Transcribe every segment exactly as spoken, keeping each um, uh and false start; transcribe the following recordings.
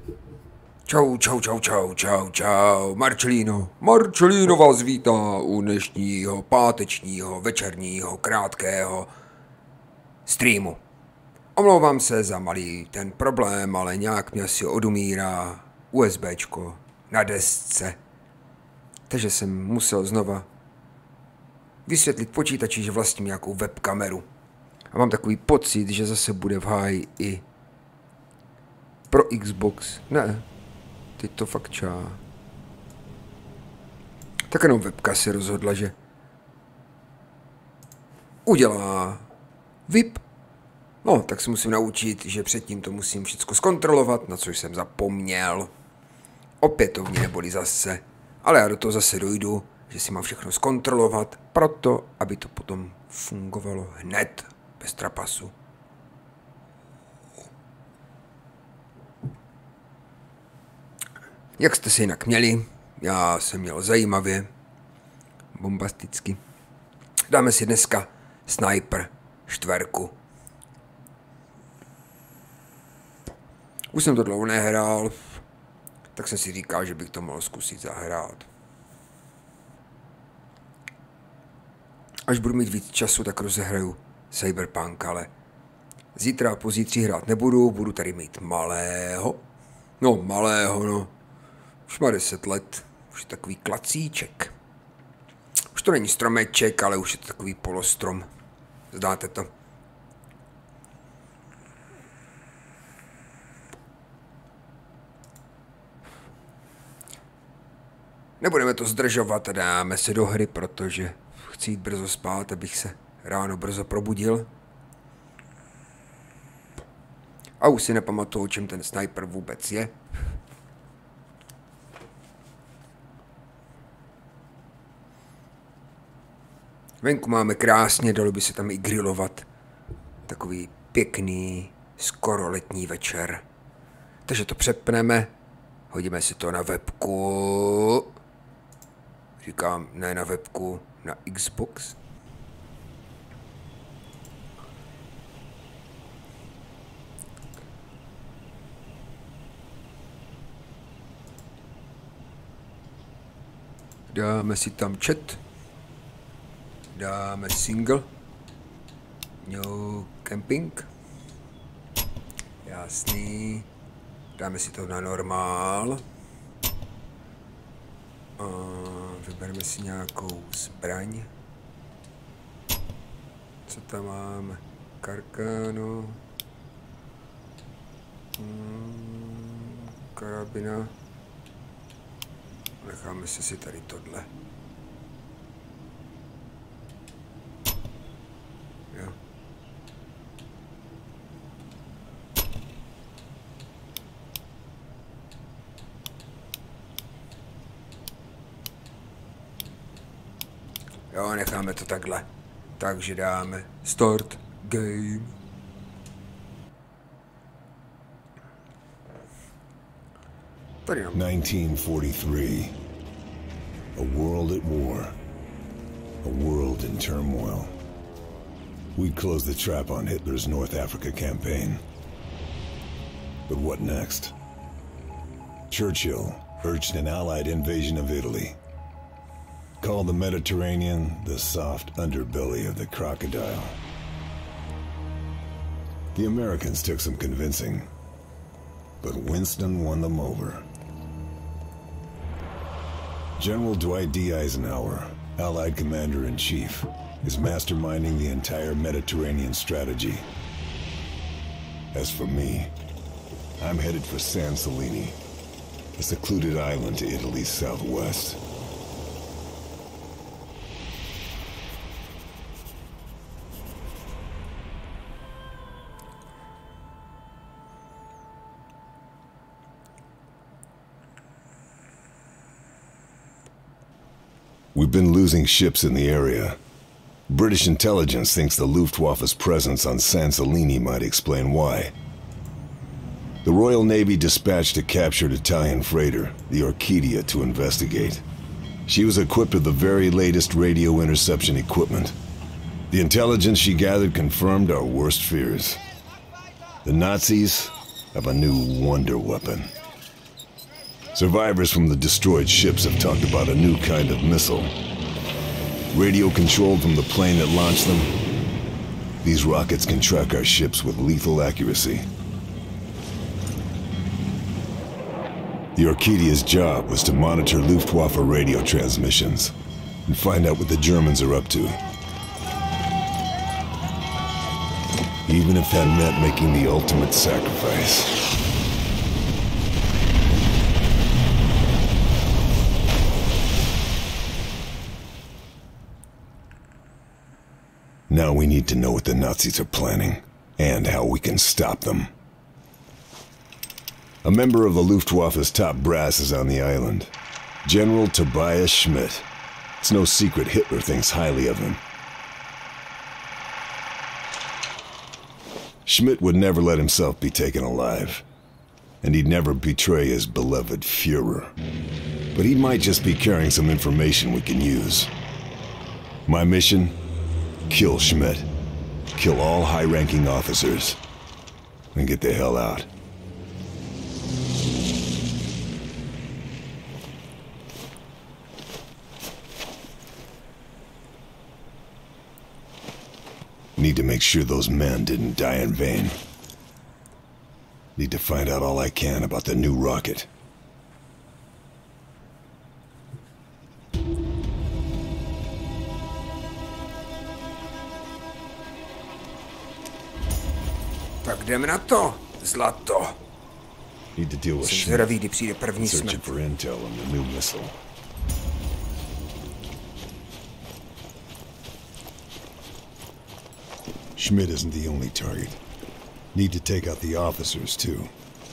Čau, čau, čau, čau, čau, čau, Marcelino. Marcelino vás vítá u dnešního pátečního, večerního, krátkého streamu. Omlouvám se za malý ten problém, ale nějak mě asi odumírá USBčko na desce. Takže jsem musel znova vysvětlit počítači, že vlastním nějakou webkameru. A mám takový pocit, že zase bude v háji i pro Xbox. Ne, teď to fakt čá. Tak jenom webka se rozhodla, že udělá V I P. No, tak se musím naučit, že předtím to musím všechno zkontrolovat, na což jsem zapomněl. Opětovně neboli zase. Ale já do toho zase dojdu, že si mám všechno zkontrolovat, proto, aby to potom fungovalo hned, bez trapasu. Jak jste se jinak měli? Já jsem měl zajímavě, bombasticky. Dáme si dneska Sniper čtverku. Už jsem to dlouho nehrál, tak jsem si říkal, že bych to mohl zkusit zahrát. Až budu mít víc času, tak rozehraju Cyberpunk, ale zítra a pozítří hrát nebudu, budu tady mít malého. No, malého, no. Už má deset let, už je takový klacíček. Už to není stromeček, ale už je to takový polostrom. Zdáte to? Nebudeme to zdržovat a dáme se do hry, protože chci jít brzo spát, abych se ráno brzo probudil. A už si nepamatuju, o čem ten sniper vůbec je. Venku máme krásně, dalo by se tam i grillovat. Takový pěkný, skoro letní večer. Takže to přepneme, hodíme si to na webku. Říkám, ne na webku, na Xbox. Dáme si tam chat. Dáme single. No camping. Jasný. Dáme si to na normál. A vybereme si nějakou zbraň. Co tam máme? Karkáno. Hmm, karabina. Necháme si si tady tohle. Jo. Jo, necháme to takhle. Takže dáme start game. Tady nám. nineteen forty-three. A world at war. A world in turmoil. We'd close the trap on Hitler's North Africa campaign. But what next? Churchill urged an Allied invasion of Italy. Called the Mediterranean the soft underbelly of the crocodile. The Americans took some convincing, but Winston won them over. General Dwight D. Eisenhower, Allied Commander-in-Chief, is masterminding the entire Mediterranean strategy. As for me, I'm headed for San Celini, a secluded island to Italy's southwest. We've been losing ships in the area. British intelligence thinks the Luftwaffe's presence on San Celini might explain why. The Royal Navy dispatched a captured Italian freighter, the Orchidia, to investigate. She was equipped with the very latest radio interception equipment. The intelligence she gathered confirmed our worst fears. The Nazis have a new wonder weapon. Survivors from the destroyed ships have talked about a new kind of missile. Radio-controlled from the plane that launched them, these rockets can track our ships with lethal accuracy. The Orchidea's job was to monitor Luftwaffe radio transmissions and find out what the Germans are up to. Even if that meant making the ultimate sacrifice. Now we need to know what the Nazis are planning, and how we can stop them. A member of the Luftwaffe's top brass is on the island. General Tobias Schmidt. It's no secret Hitler thinks highly of him. Schmidt would never let himself be taken alive. And he'd never betray his beloved Führer. But he might just be carrying some information we can use. My mission? Kill Schmidt. Kill all high-ranking officers. And get the hell out. Need to make sure those men didn't die in vain. Need to find out all I can about the new rocket. Tak jdeme na to, zlato. Need to deal with Jsem Schmidt. zvědavý, kdy přijde první Searching smrt. for intel on the new missile. Schmidt isn't the only target. Need to take out the officers, too.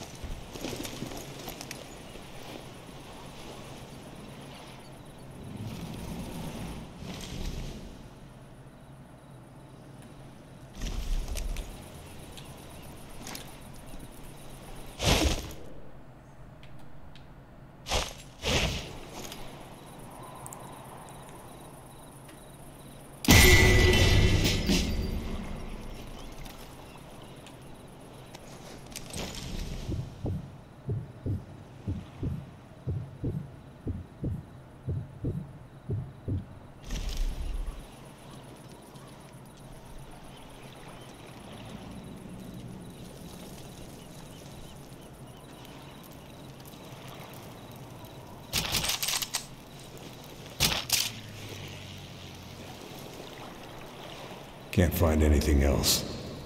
Can't find anything else.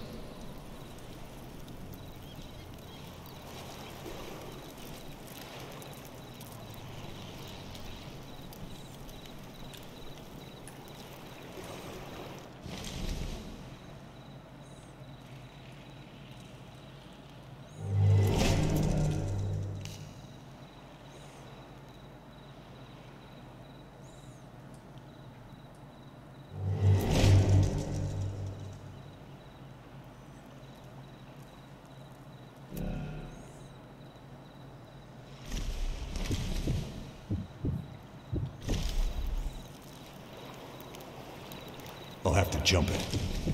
I'll have to jump it.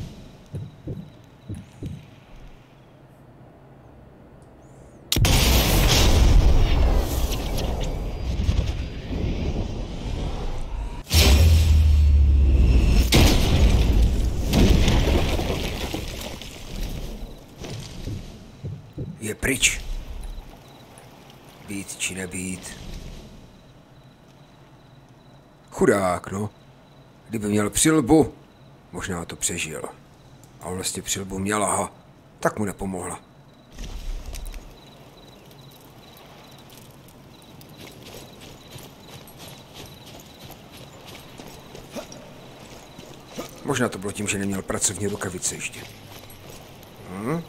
Je pryč. Být či nebýt. Chudák, no. Kdyby měl přilbu, možná to přežil. A vlastně přilbu měla, ha, tak mu nepomohla. Možná to bylo tím, že neměl pracovní rukavice ještě. Hm?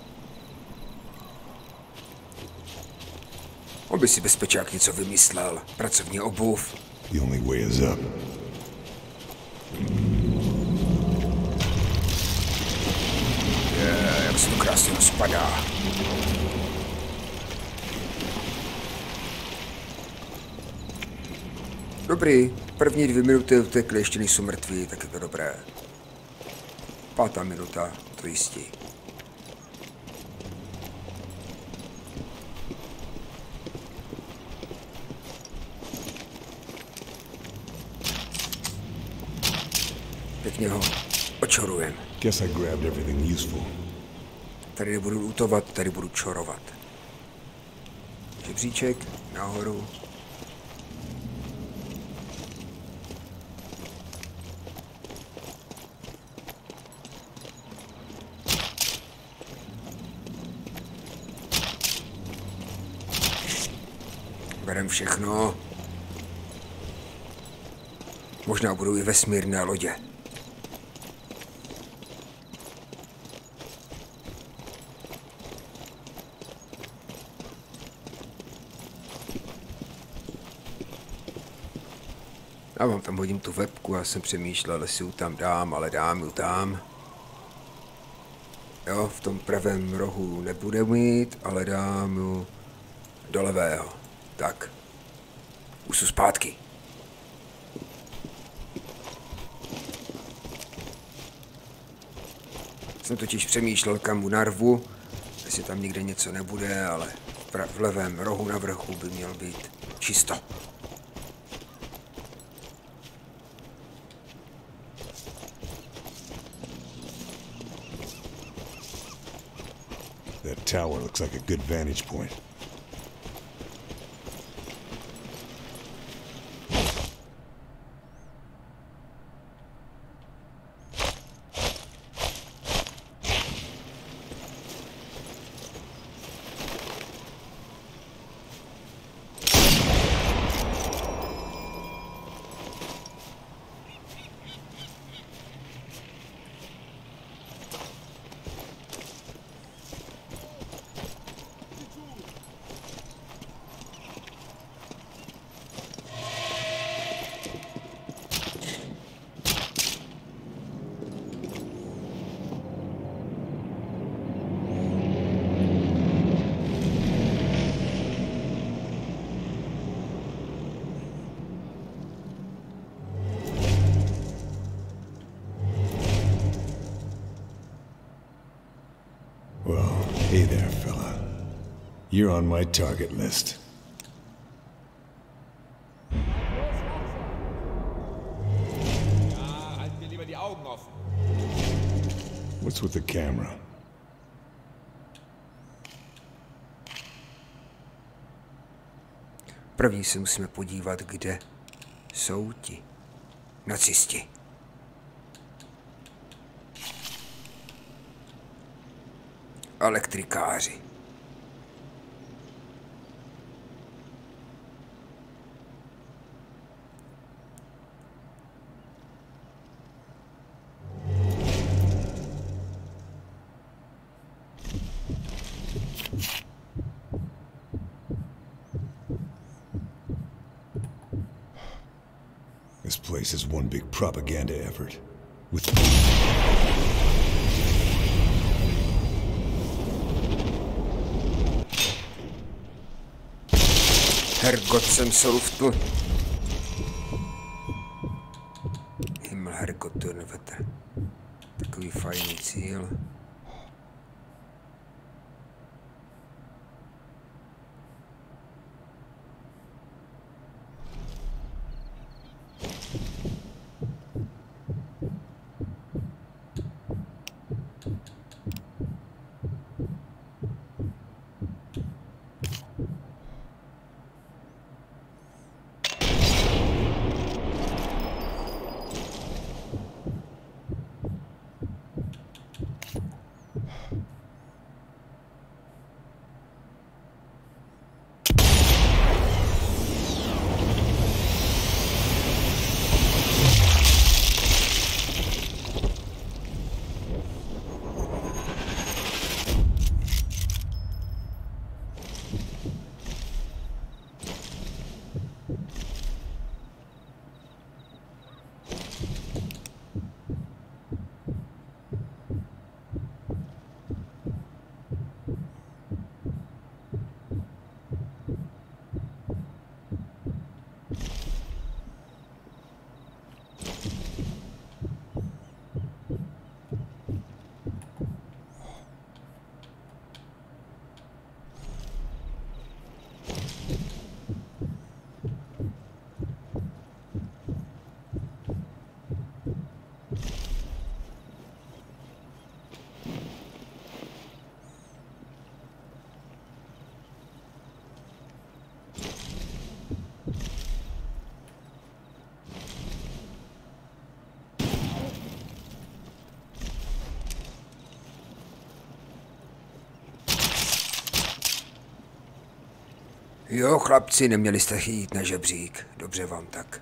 On by si bezpečák něco vymyslel. Pracovní obuv. The only way is up. Je, jak se to krásně rozpadá. Dobrý, první dvě minuty utekly, ještě nejsou mrtví, tak je to dobré. Pátá minuta, to jistí. Pěkně ho očorujem. Guess I grabbed everything useful. Tady nebudu lutovat, tady budu čorovat. Žebříček nahoru. Berem všechno. Možná budou i vesmírné lodě. Já vám tam hodím tu webku, já jsem přemýšlel, jestli ji tam dám, ale dám ji tam. Jo, v tom pravém rohu nebude mít, ale dám ji do levého. Tak. Už jsou zpátky. Jsem totiž přemýšlel, kam mu narvu, jestli tam nikde něco nebude, ale v levém rohu na vrchu by měl být čisto. That tower looks like a good vantage point. Hey there, fella. You're on my target list. Ja, halten wir lieber die Augen offen. What's with the camera? První se musíme podívat, kde jsou ti nacisti. Elektrikáři. This place is one big propaganda effort. With Hergot, jsem se luftl. Himmel, Hergot, to je nevetr. Takový fajný cíl. Jo, chlapci, neměli jste jít na žebřík. Dobře vám tak.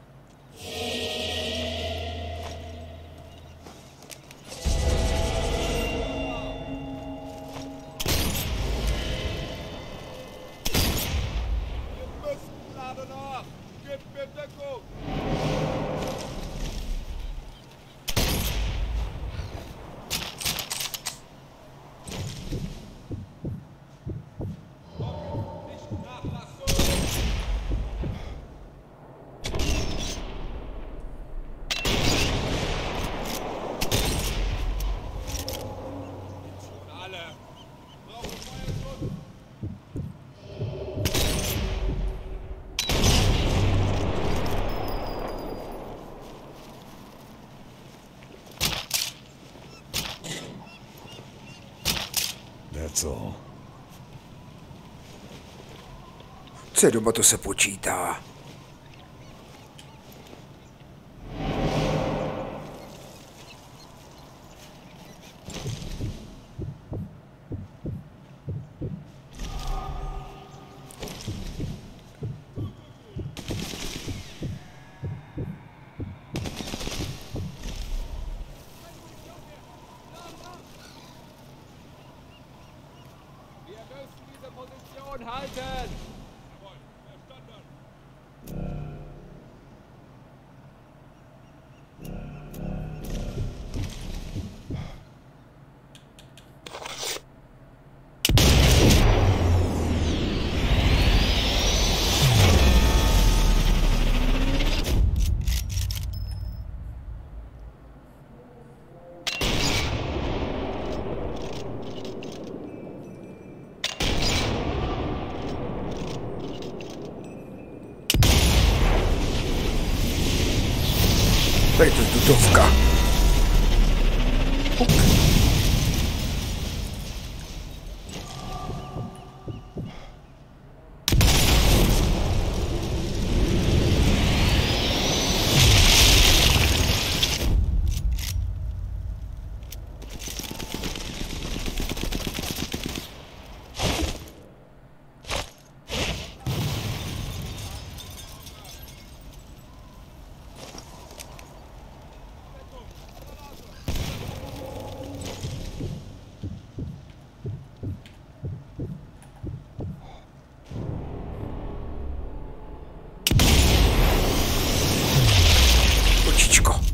That's all. Co je doba, to se počítá. Halten! Tady to je tutovka. Kočičko.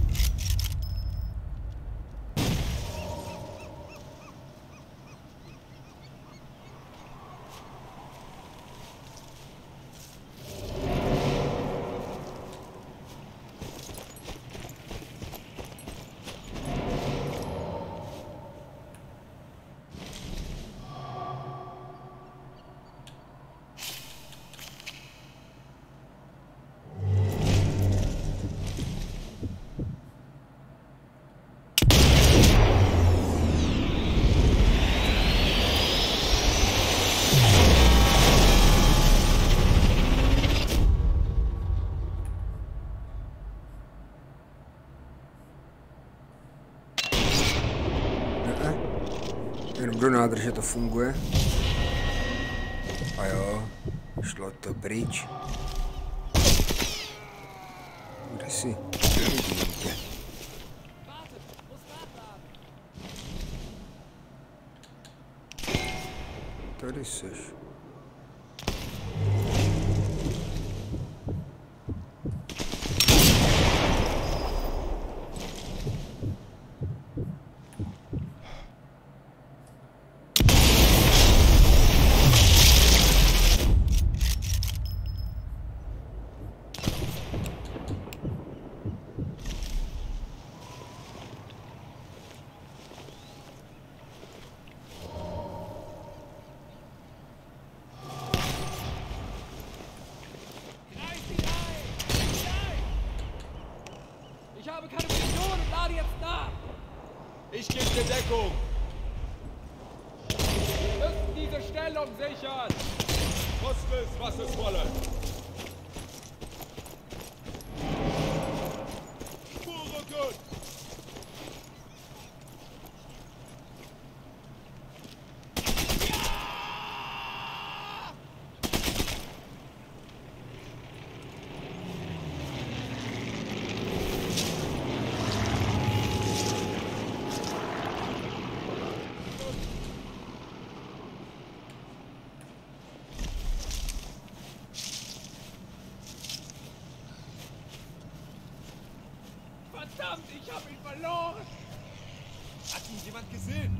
Jenom do nádrže to funguje. A jo, šlo to pryč. Kde jsi? Nevidím tě. Tady seš. Ich habe keine Munition und lade jetzt nach! Ich gebe dir Deckung! Wir müssen diese Stellung sichern! Koste es, was es wolle! Vorrücken! Verdammt, ich hab ihn verloren! Hat ihn jemand gesehen?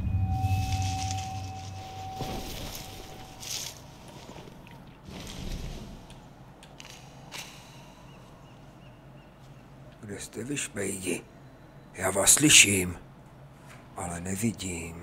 Kde jste vy, šmejdi? Já vás slyším, ale nevidím.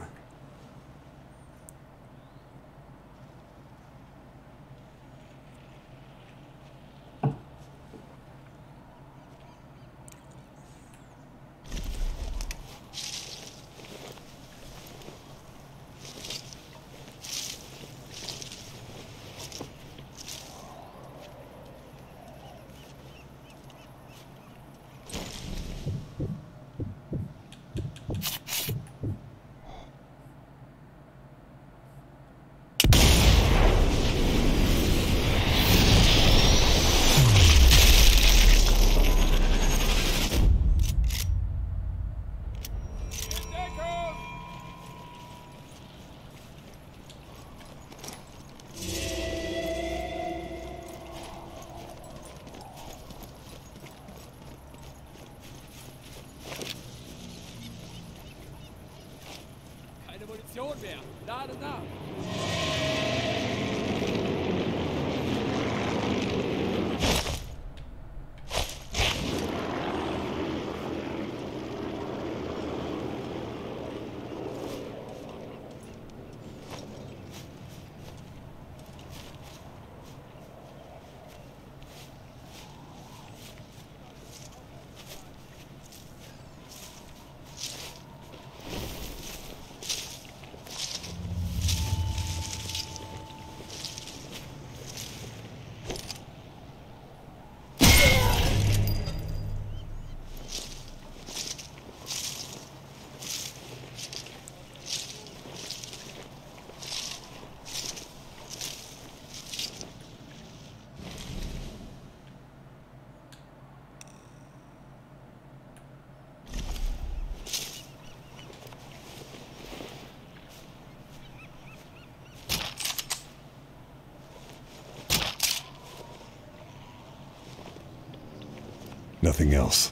Munition mehr. Lade nach. Nothing else.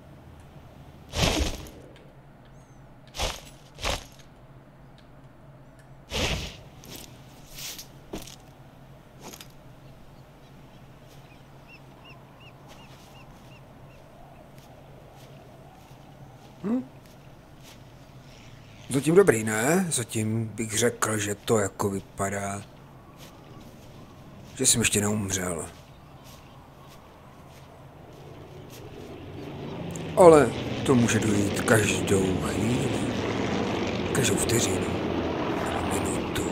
Hm? Zatím dobrý, ne? Zatím bych řekl, že to jako vypadá, že jsem ještě neumřel. Ale to může dojít každou chvíli, každou vteřinu, minutu.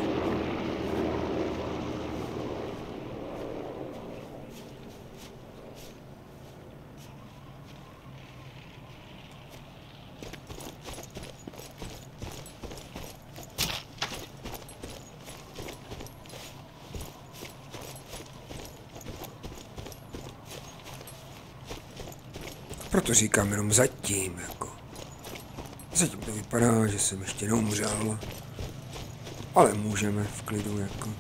Proto říkám jenom zatím, jako. Zatím to vypadá, že jsem ještě neumřel. Ale můžeme v klidu, jako.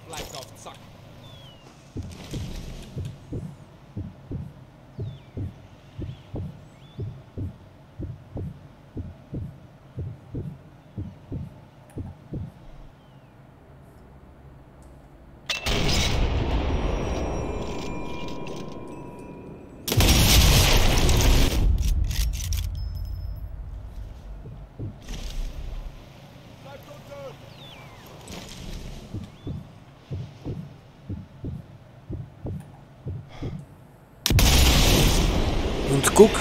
bleibt auf Zack. Und guck.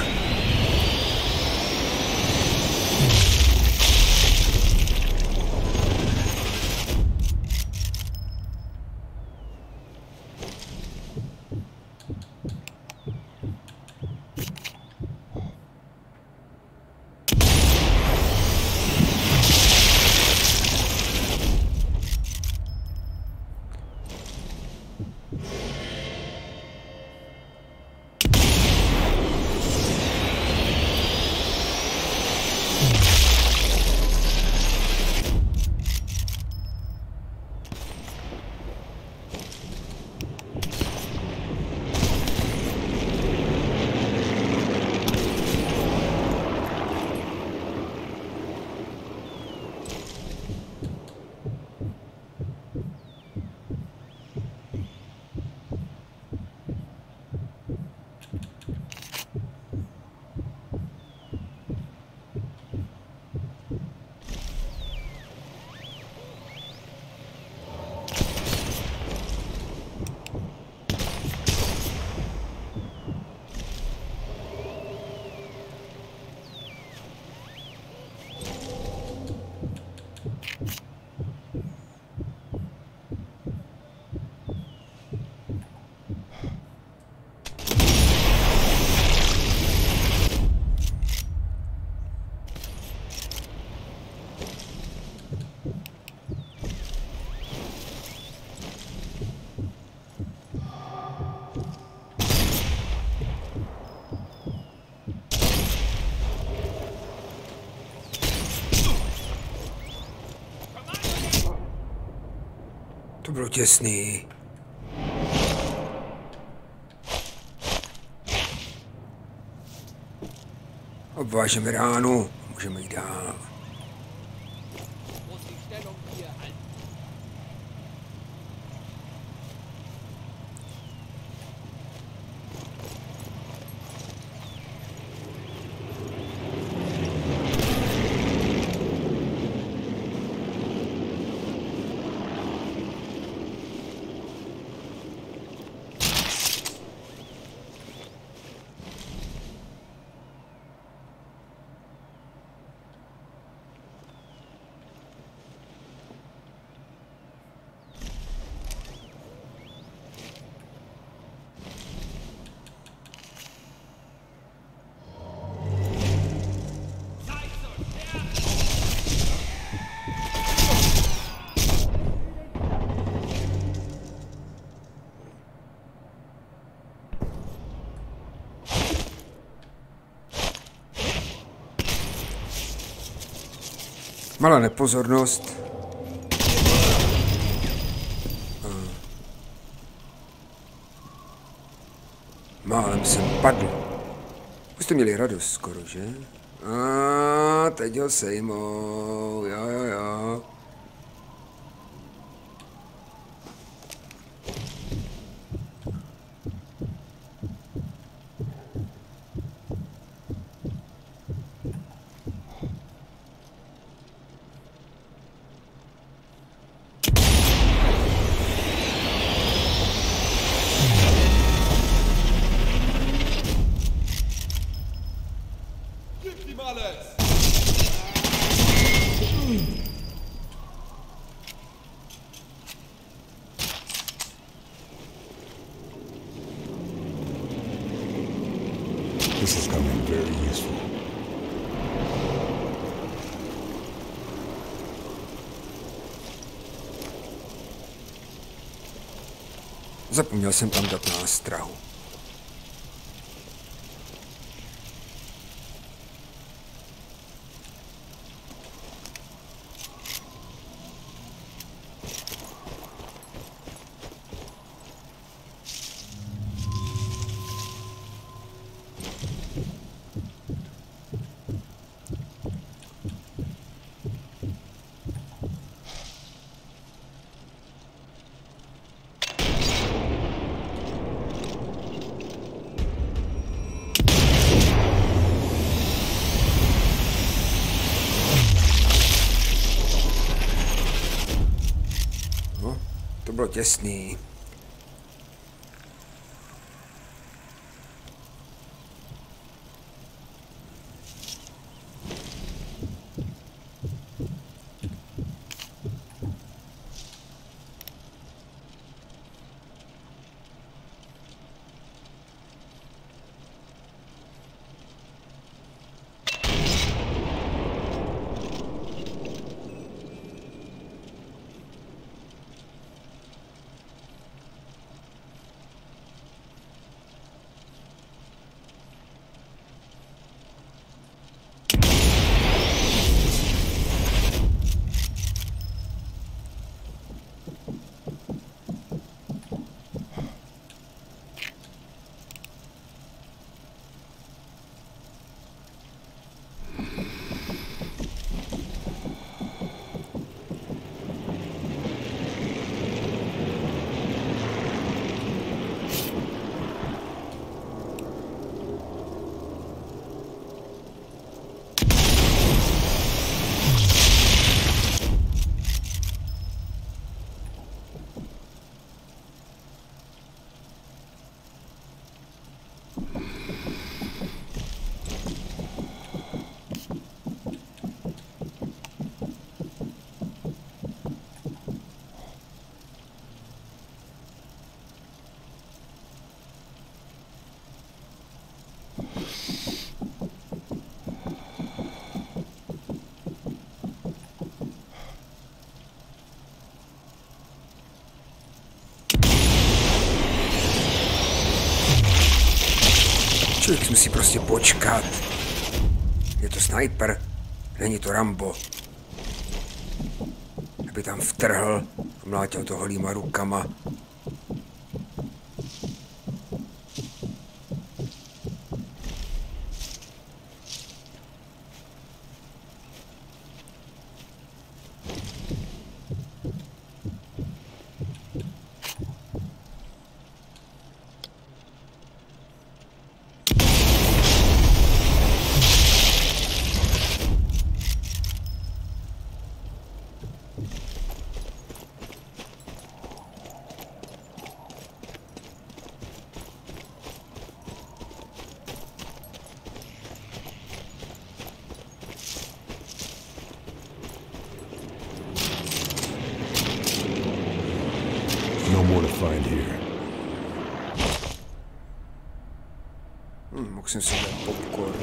To bylo těsný. Obvážeme ránu, můžeme jít dál. Muss die Stellung hier halten. Malá nepozornost. Málem jsem padl. Už jste měli radost skoro, že? A teď ho sejmou, jo, jo, jo. Gib ihm alles! This is coming very useful. Zapomněl jsem tam dát nástrahu. To bylo těsný. Člověk musí prostě počkat. Je to sniper, není to Rambo. Aby tam vtrhl, mlátil to holýma rukama. No more to find here. Hmm, mohl jsem si dát popcorn.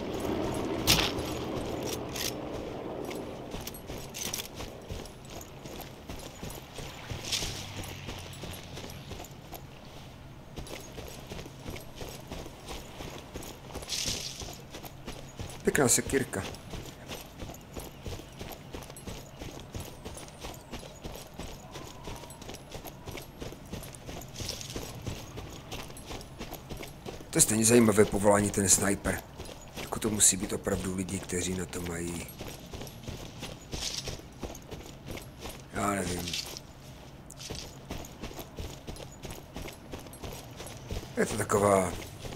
Pěkná sekírka. To je stejně zajímavé povolání, ten sniper. Jako to musí být opravdu lidi, kteří na to mají. Já nevím. Je to taková...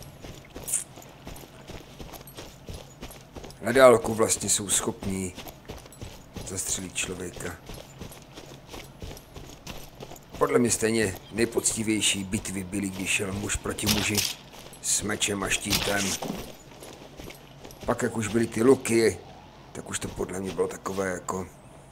Na dálku vlastně jsou schopní zastřelit člověka. Podle mě stejně nejpoctivější bitvy byly, když šel muž proti muži s mečem a štítem. Pak jak už byly ty luky, tak už to podle mě bylo takové jako...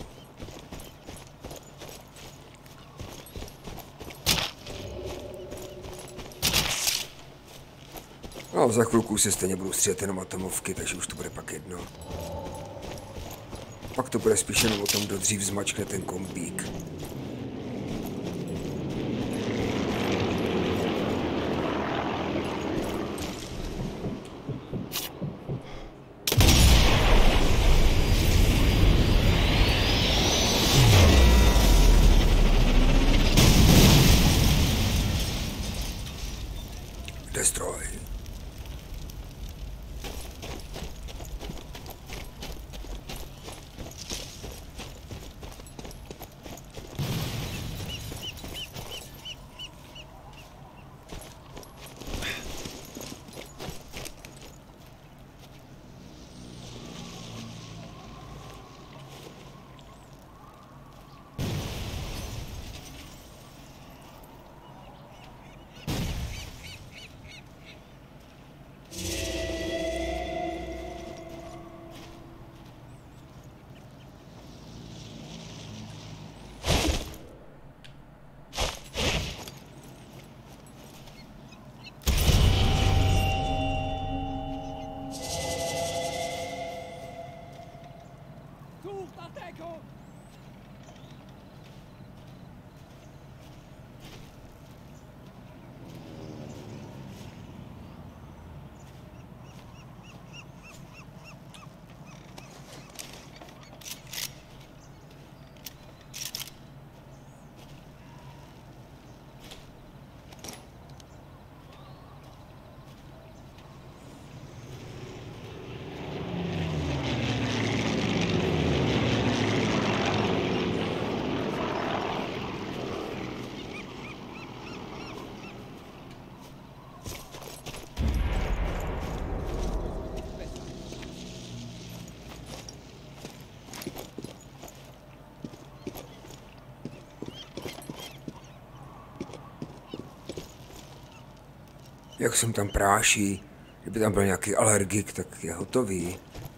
No, za chvilku se stejně budou střílet jenom atomovky, takže už to bude pak jedno. Pak to bude spíš jenom o tom, kdo dřív zmačkne ten kombík. Destroy. Jak jsem tam práší. Kdyby tam byl nějaký alergik, tak je hotový.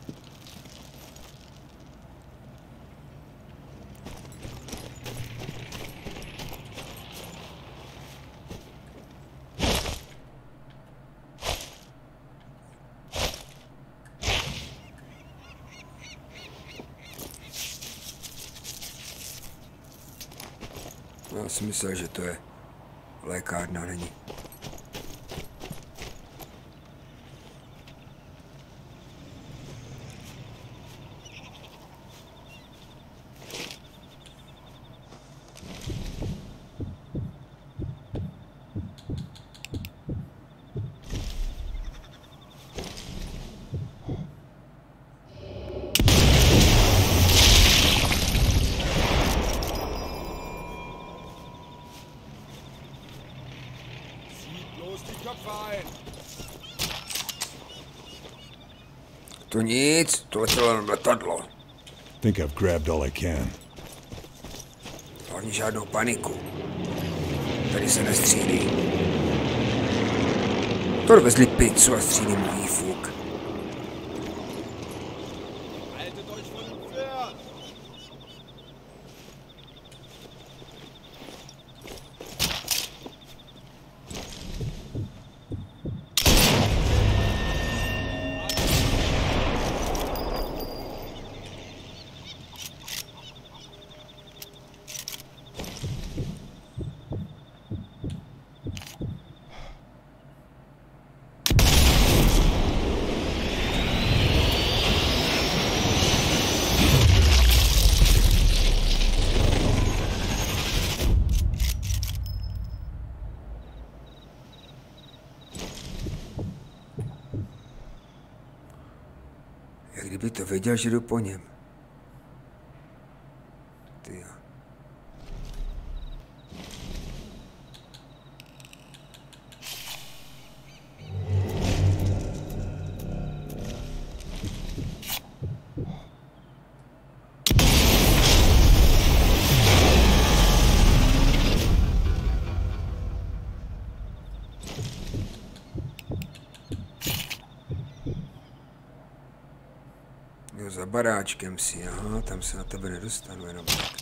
Já si myslel, že to je lékárna, není. To nic, to letělo jenom letadlo. Think I've grabbed all I can. Hlavně žádnou paniku. Tady se nestřílí. To dovezli pizzu a střílí mu výfuk. Jak kdyby to věděl, že jdu po něm. Ty jo. Jo, za baráčkem si, aha, tam se na tebe nedostanu jenom tak.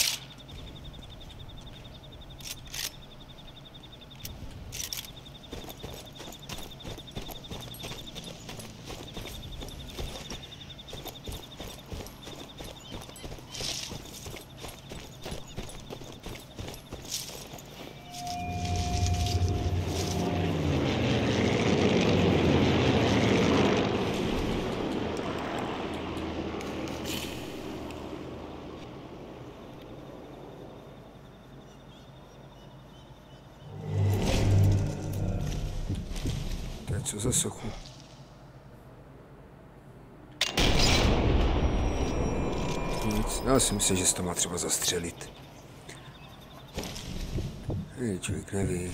Co za sochu? Nic, já si myslím, že se to má třeba zastřelit. Hej, člověk neví.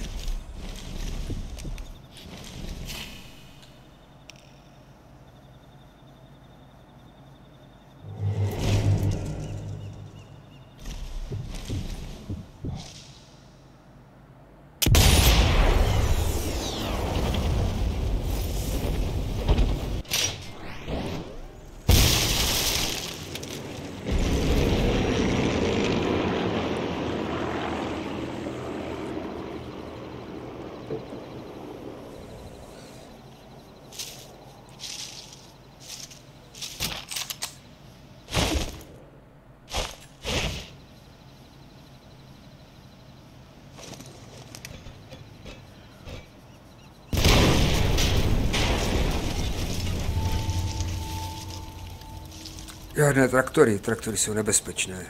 Žádné traktory, traktory jsou nebezpečné.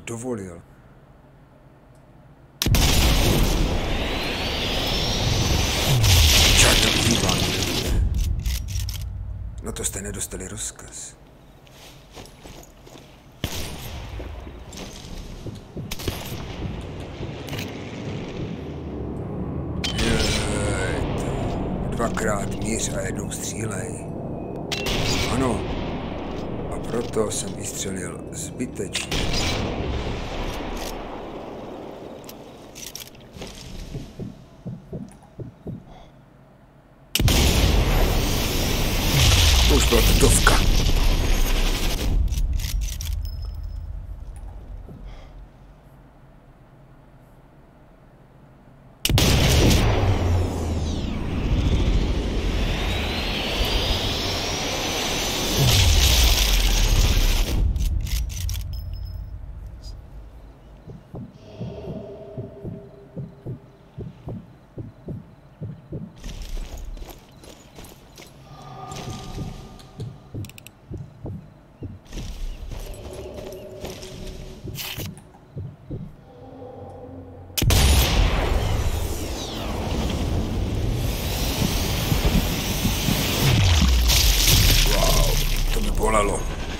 dovolil? Žádné užívání nebude. Na to jste nedostali rozkaz. Dvakrát míř a jednou střílej. Ano. A proto jsem vystřelil zbytečně. To už byla tutovka. Bolelo.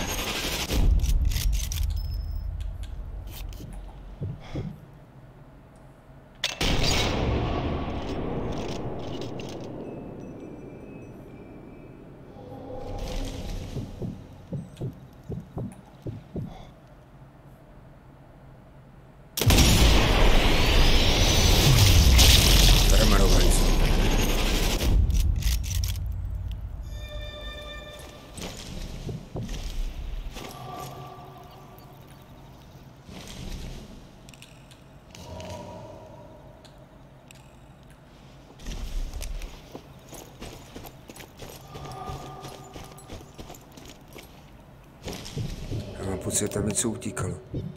Pocit, tam něco utíkalo.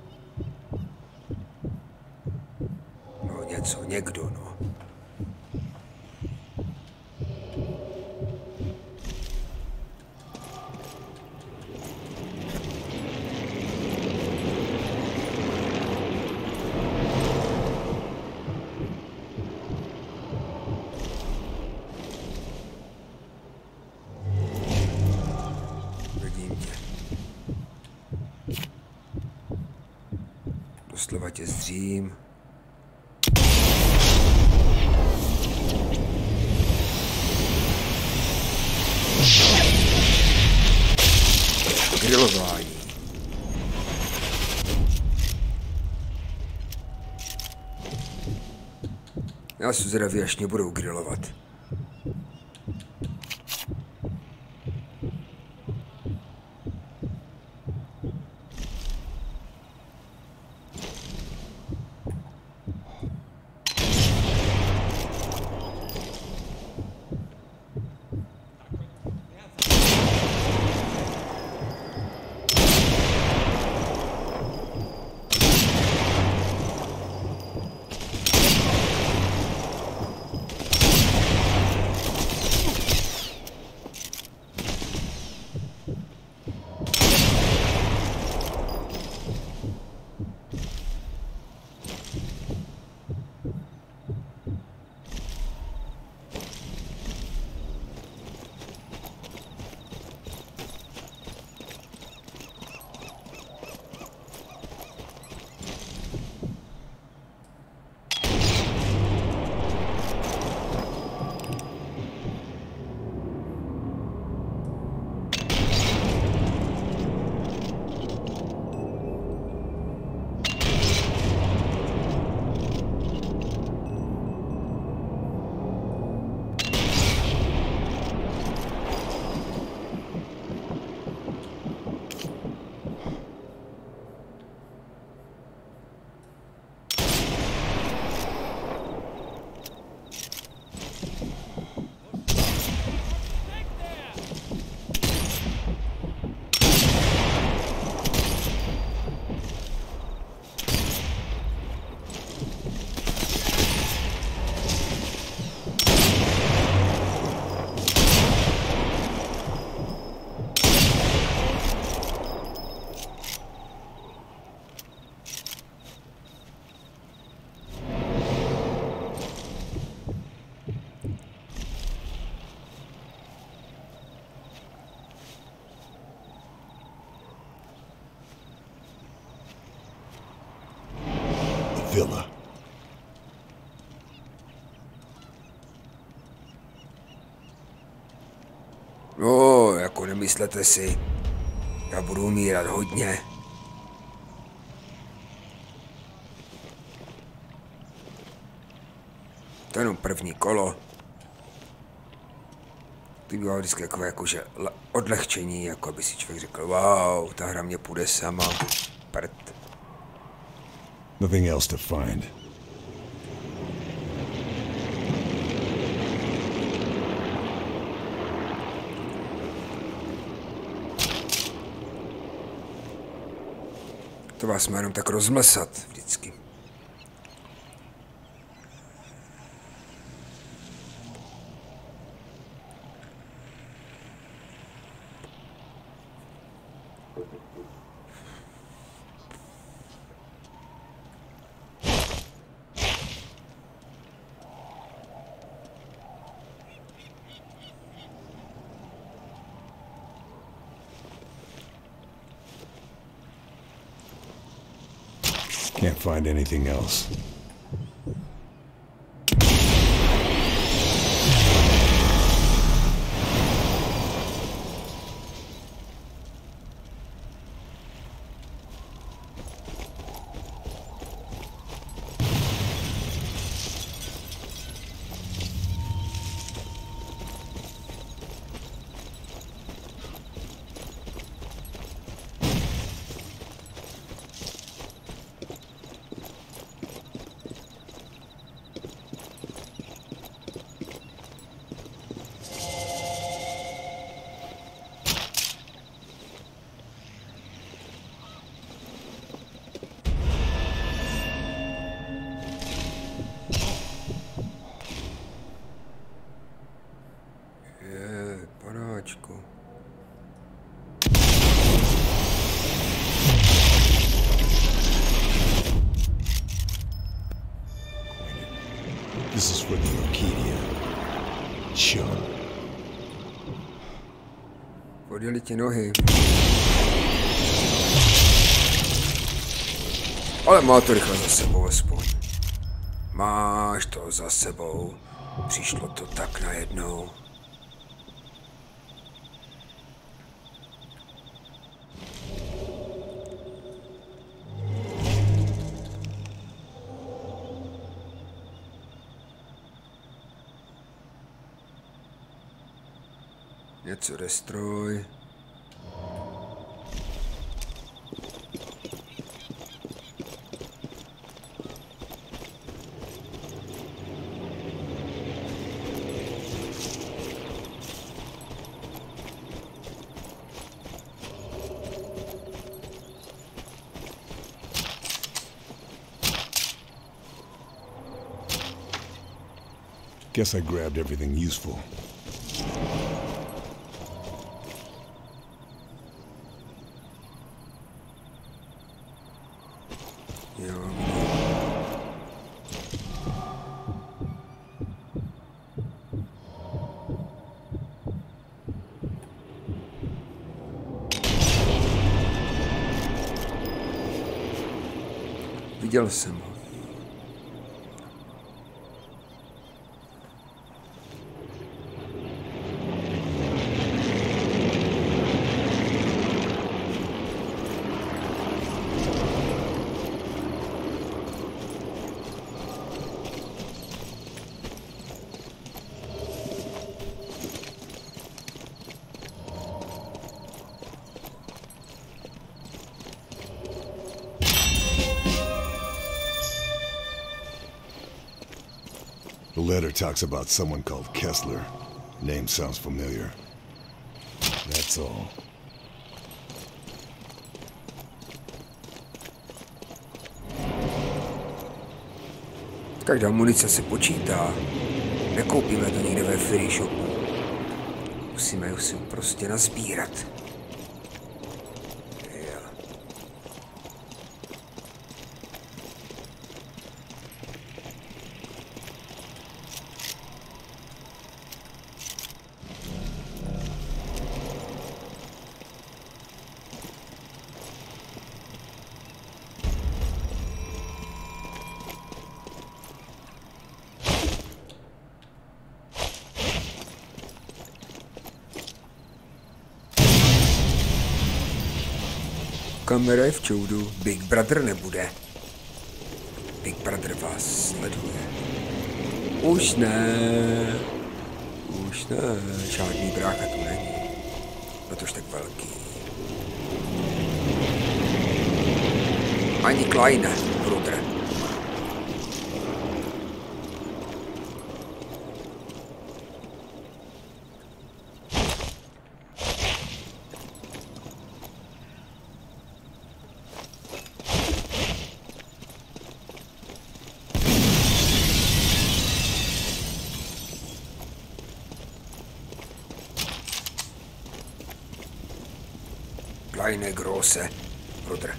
No něco, někdo, no. Doslova tě zdřím. Grilování. Já jsem zvědavý, až mě budou grilovat. villa. No, jako nemyslete si. Já budu umírat hodně. To je jenom první kolo. To bylo vždycky takové jakože odlehčení, jako by si člověk řekl, wow, ta hra mě půjde sama. Prd. Nothing else to find. To vás má jenom tak rozmlsat vždycky. Can't find anything else. This is for the Orchidia. Chum. Podjeli ti nohy. Ale má to rychle za sebou aspoň. Máš to za sebou. Přišlo to tak najednou. Něco destroj. Guess I grabbed everything useful. Viděl jsem ho. The letter talks about someone called Kessler. Name sounds familiar. That's all. Každá munice se počítá. Nekoupíme to někde ve free shopu. Musíme ju si prostě nazbírat. kamera je v čoudu, Big Brother nebude. Big Brother vás sleduje. Už ne. Už ne, žádný brácha tu není. Protože tak velký. Ani Kleine, brudr. Kleine große, brudr.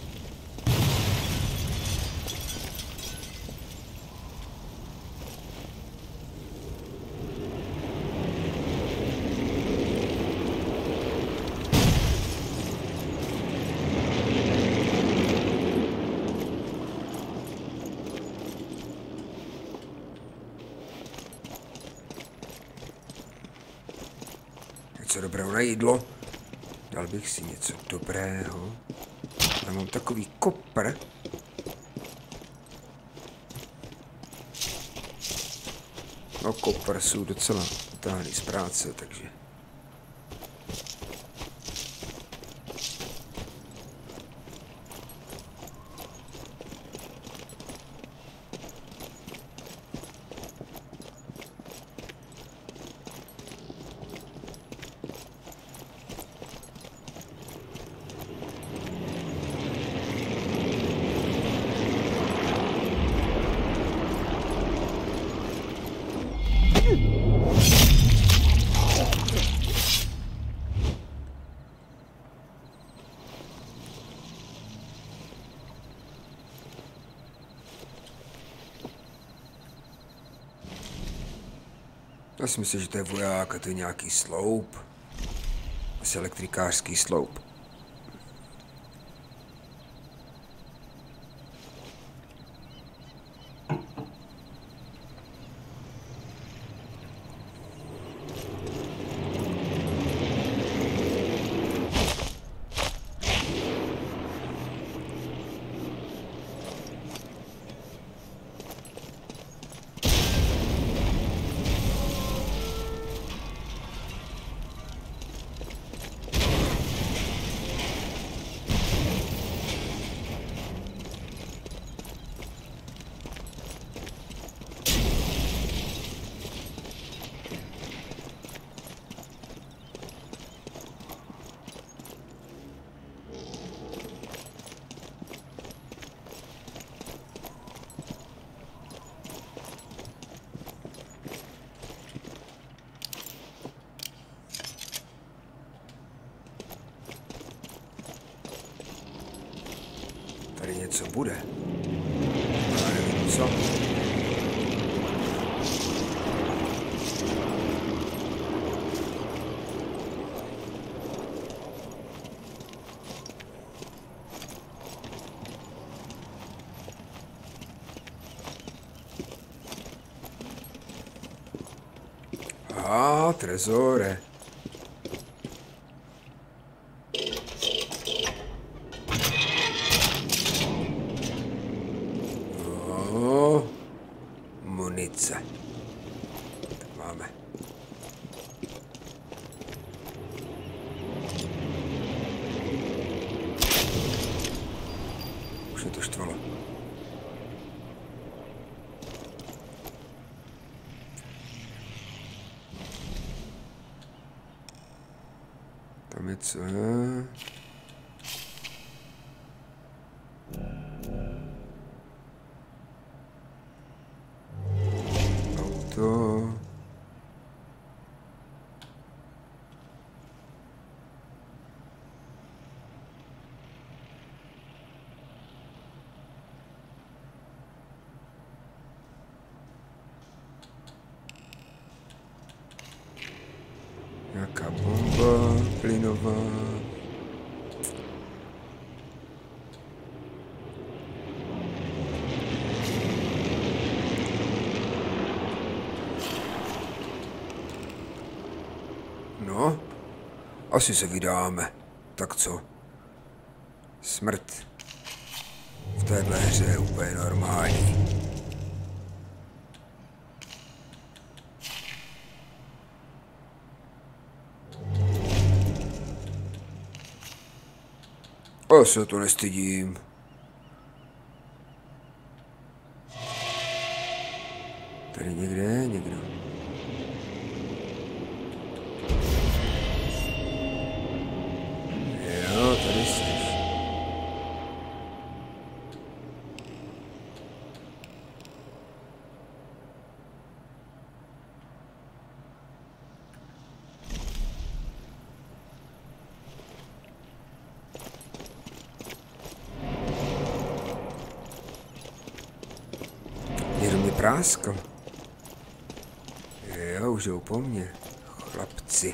Něco dobrého na jídlo. Dal bych si něco dobrého. Já mám takový kopr. No kopr jsou docela utáhlý z práce, takže... Já si myslím, že to je voják a to je nějaký sloup. Asi elektrikářský sloup. Tady něco bude. Já nevím co. A trezore. Munice. Tak máme. Už je to štvalo. Tam je co? To... Nějaká bomba plynová. No, asi se vydáme. Tak co? Smrt v téhle hře je úplně normální. Já se to nestydím. Tady někde je někdo. Jo, tady jsi. Někdo mě práskl. Jo, už jdou po mně. Chlapci.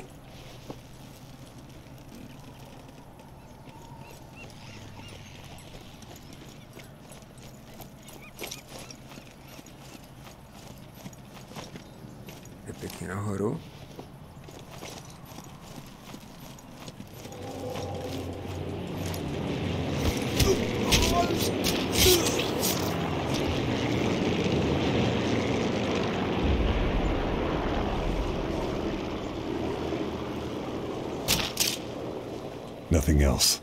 Je pěkně nahoru. Nothing else.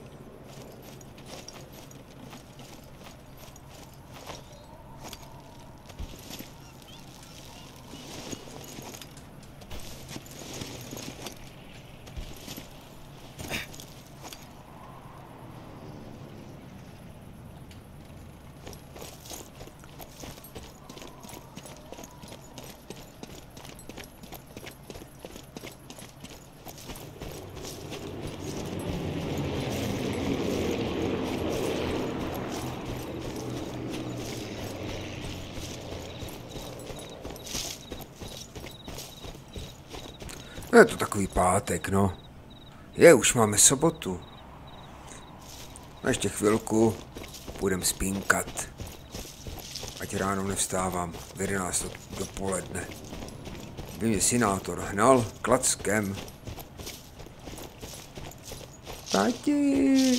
Je to takový pátek, no. Je, už máme sobotu. No ještě chvilku, půjdem spínkat. Ať ráno nevstávám v jedenáct dopoledne. By mě synátor hnal klackem. Tati!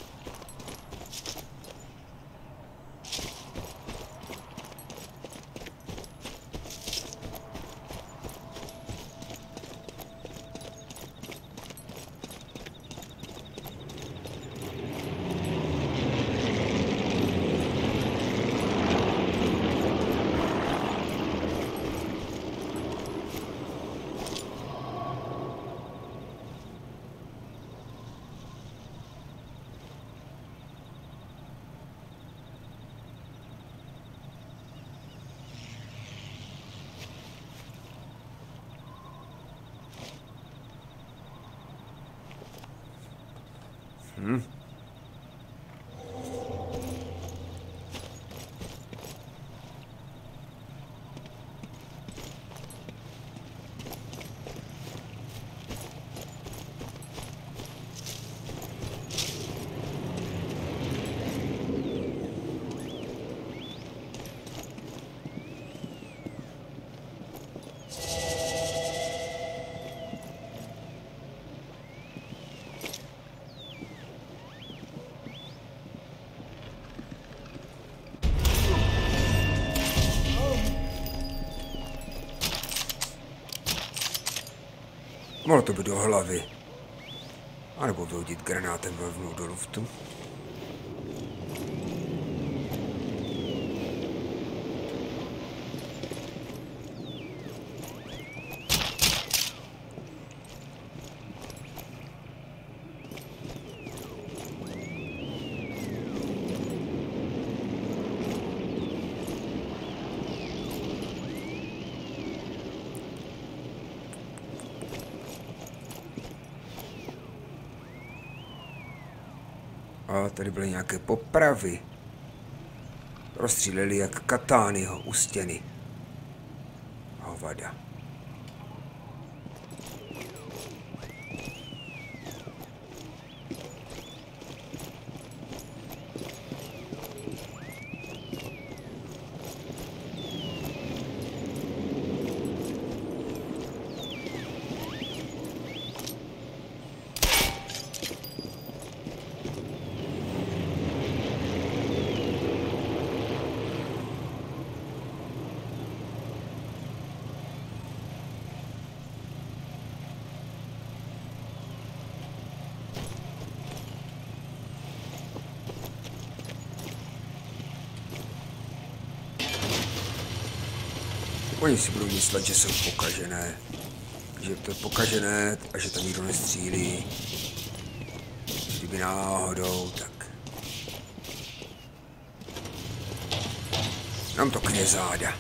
Hm. Mohlo to být do hlavy. A nebo vyhodit granátem rovnou do luftu. A tady byly nějaké popravy. Rozstříleli jak katányho u stěny. Hovada. Oni si budou myslet, že jsou pokažené. Že to je pokažené a že tam nikdo nestřílí. Kdyby náhodou, tak... Nám to kryje záda.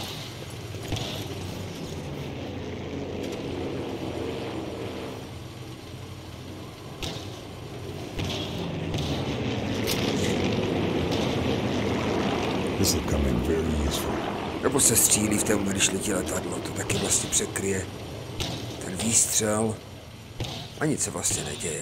This will come in very useful. Nebo se střílí v tom, když letí letadlo, to taky vlastně překryje ten výstřel a nic se vlastně neděje.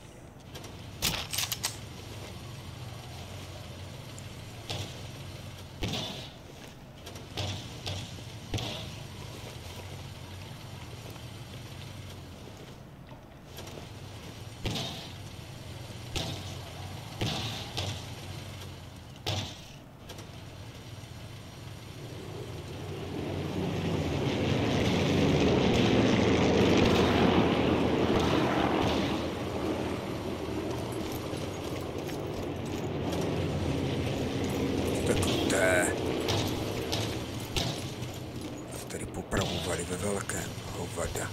Tady popravovali ve velkém hovada.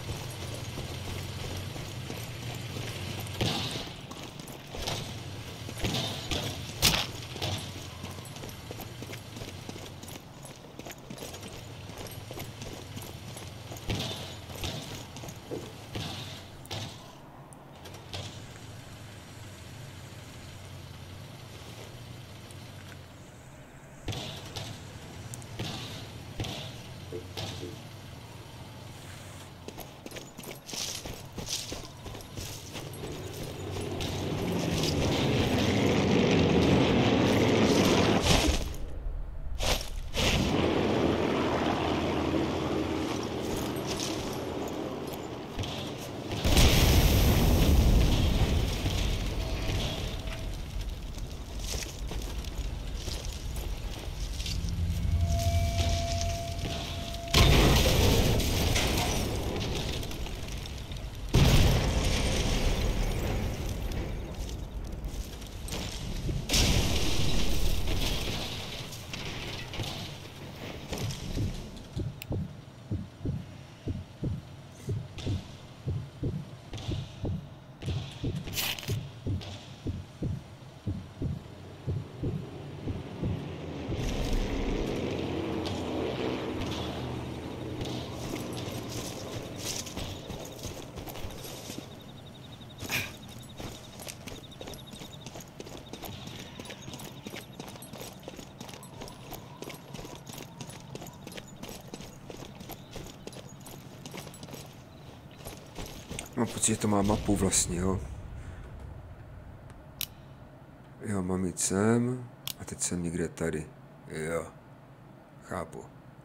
Mám pocit, že to má mapu vlastně, jo. Jo, mám jít sem a teď jsem někde tady. Jo, chápu.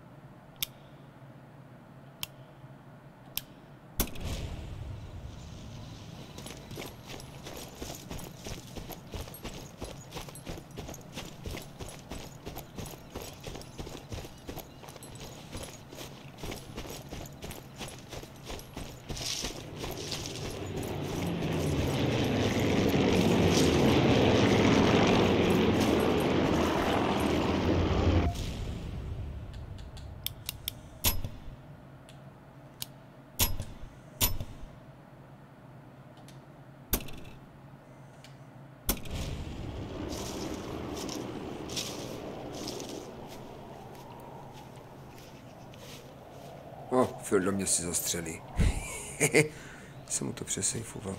O, Phil do mě si zastřelí. Jsem mu to přesejfoval.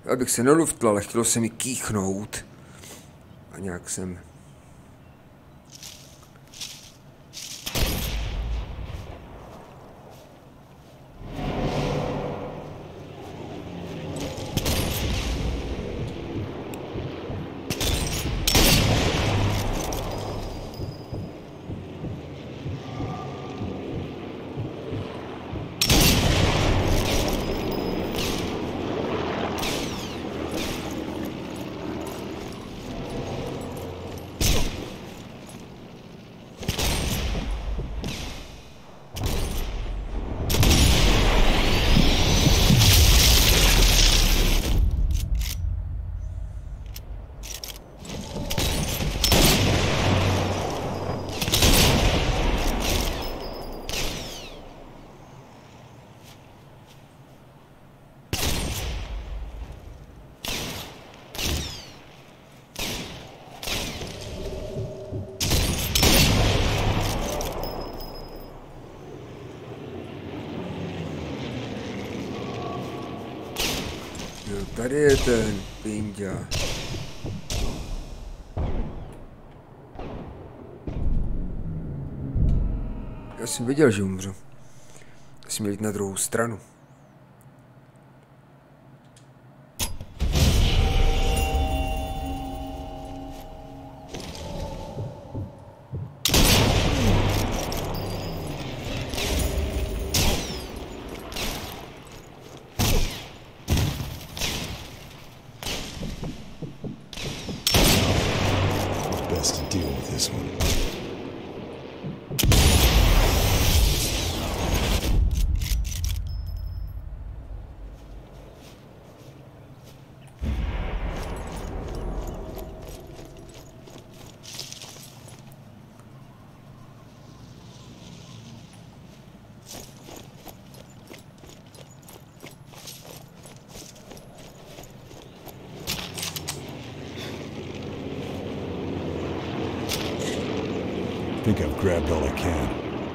Abych se neluftl, ale chtělo se mi kýchnout. A nějak jsem... Jo, tady je ten pinďa. Já jsem věděl, že umřu. Já jsem měl jít na druhou stranu. Best to deal with this one. I think I've grabbed all I can.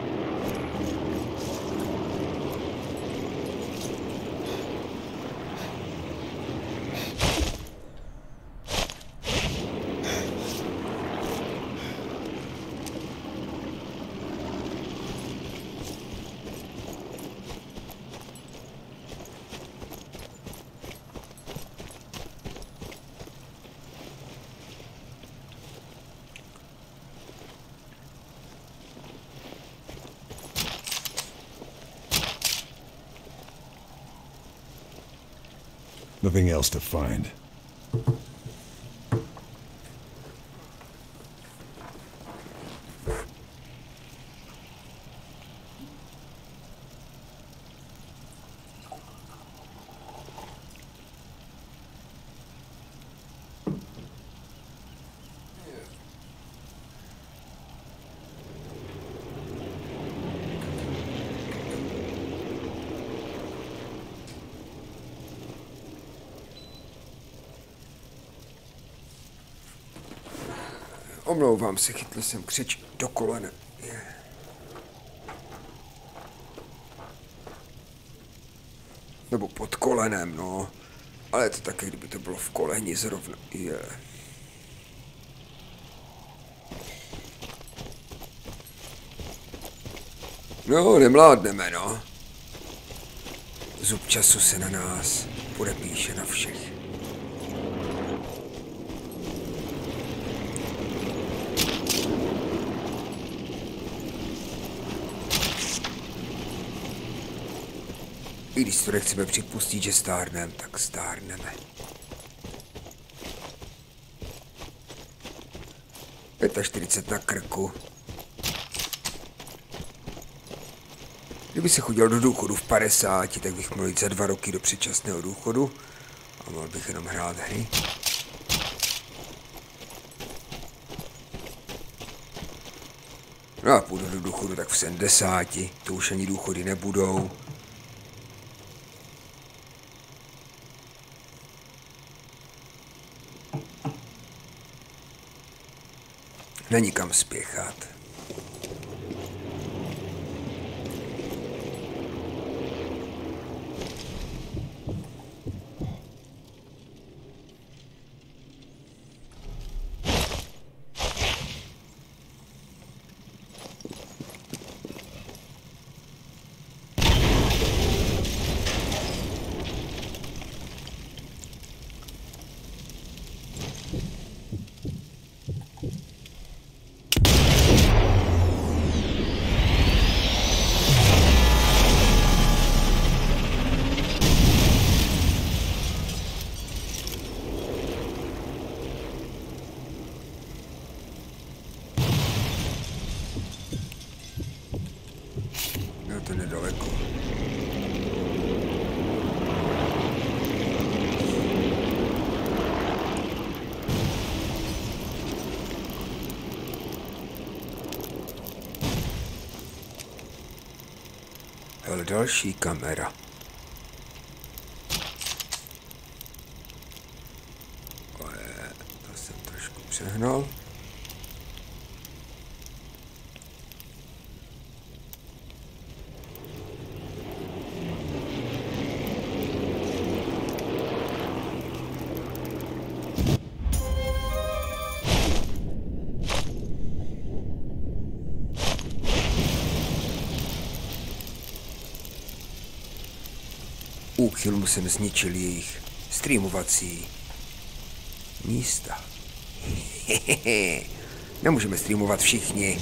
Nothing else to find. Omlouvám se, chytl jsem křeč do kolena. Je. Nebo pod kolenem, no. Ale je to také, kdyby to bylo v koleni zrovna. Je. No, nemládneme, no. Zub času se na nás podepíše na všech. I když to nechceme připustit, že stárneme, tak stárneme. čtyřicet pět na krku. Kdyby se chodil do důchodu v padesáti, tak bych mohl jít za dva roky do předčasného důchodu a mohl bych jenom hrát hry. No a půjdu do důchodu tak v sedmdesáti, to už ani důchody nebudou. Není kam spěchat. daleko. Hele, další kamera. To je, to jsem trošku přehnal. Úchylmu jsem zničil jejich streamovací místa. Hehehe. Nemůžeme streamovat všichni.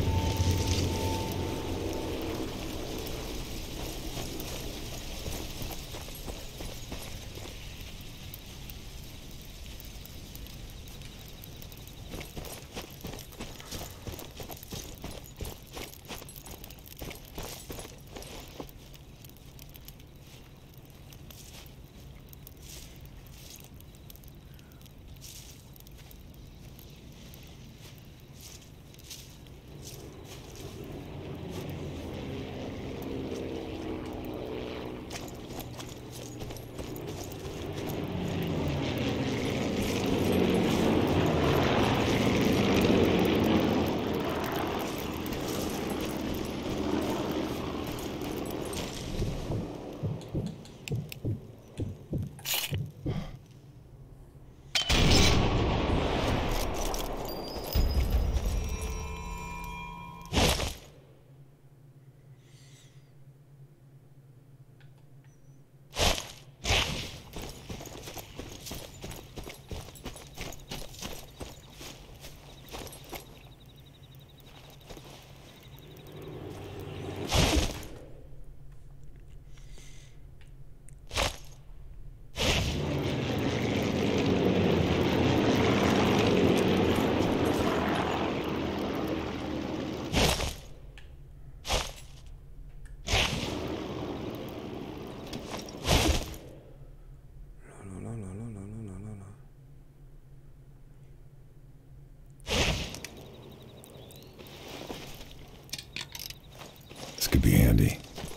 Could be handy.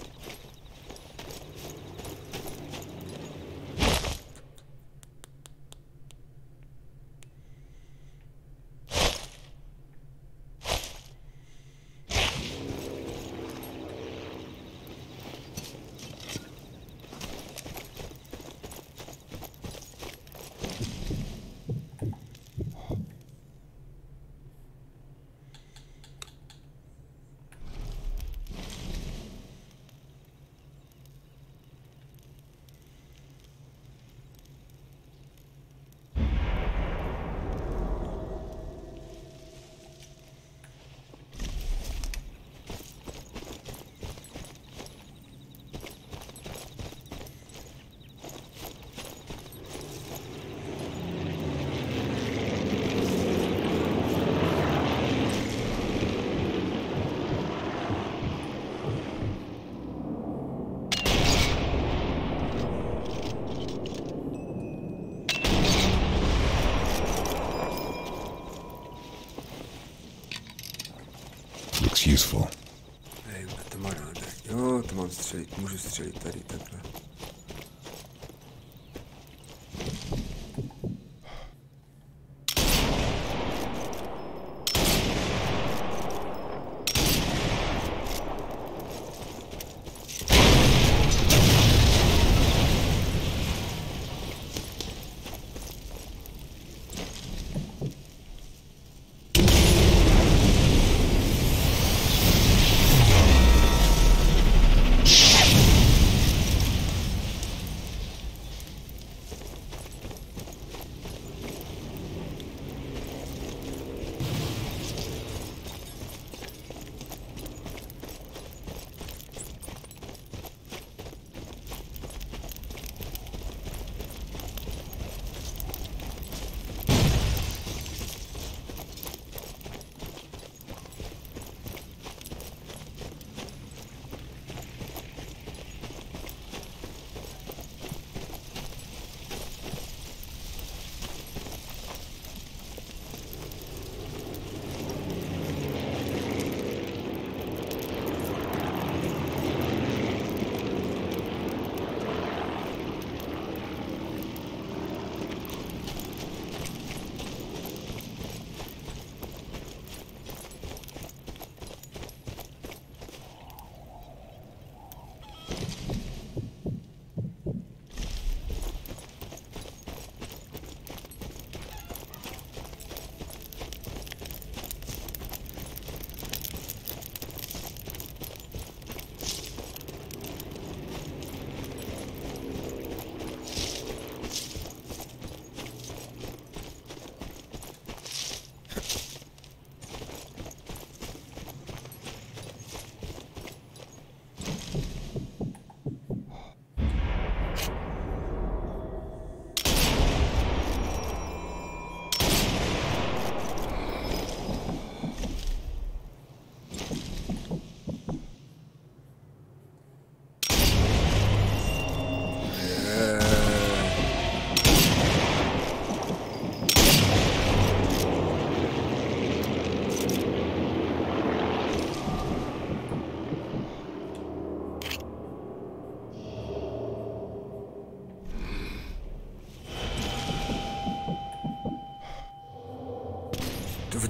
Looks useful. Hej, to má ráda. Jo, to mám střelit, můžu střelit tady takhle.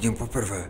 vidím poprvé.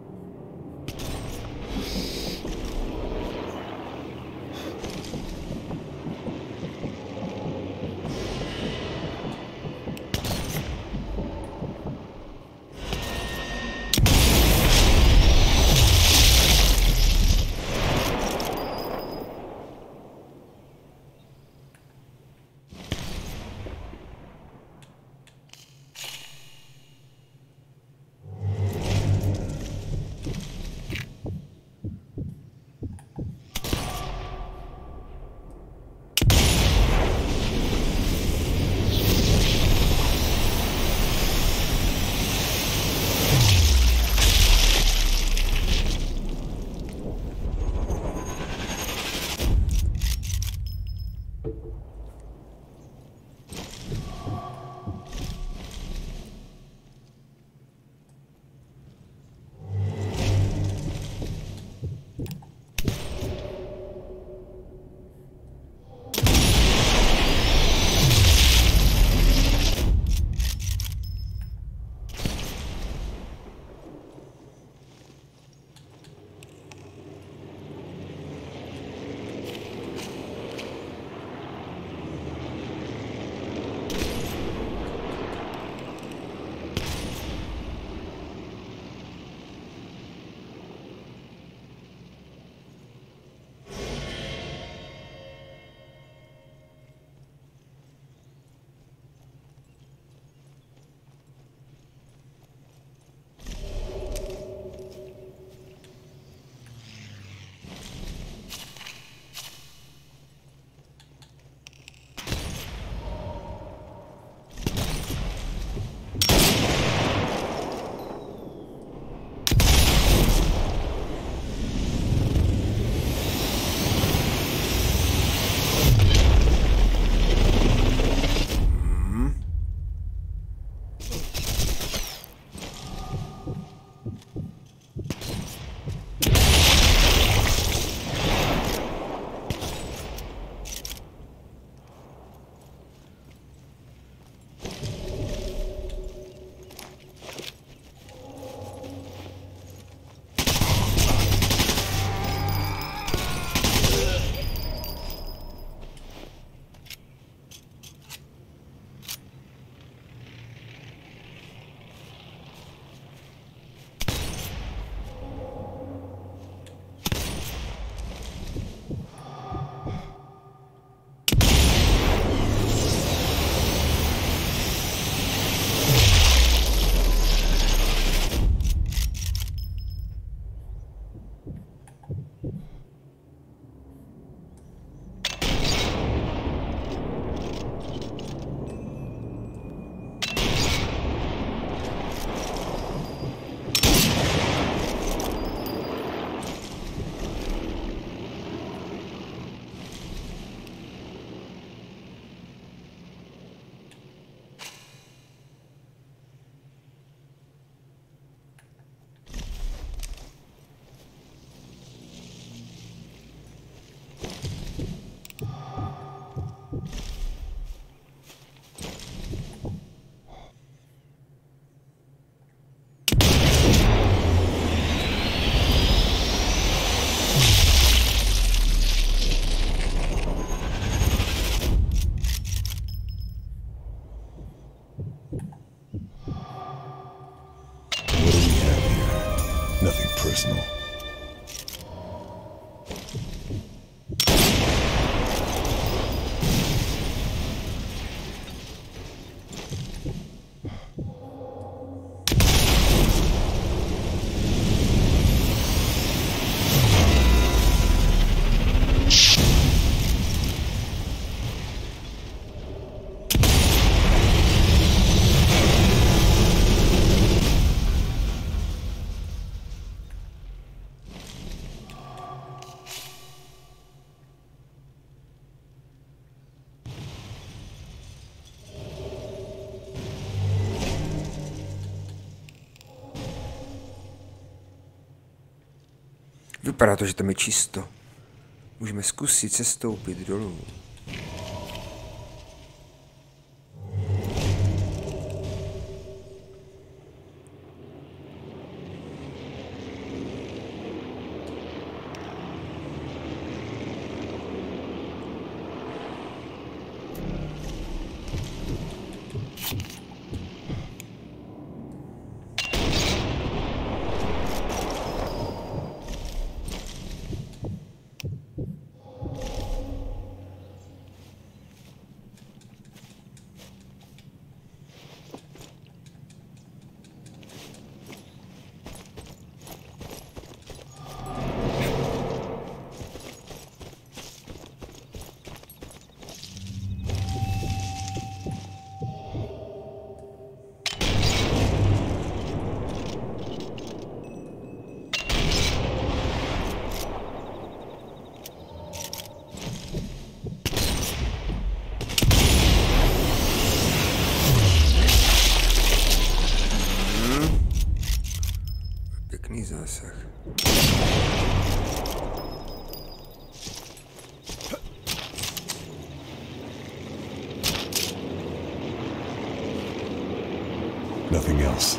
personal. Vypadá to, že tam je čisto. Můžeme zkusit sestoupit dolů. Nothing else.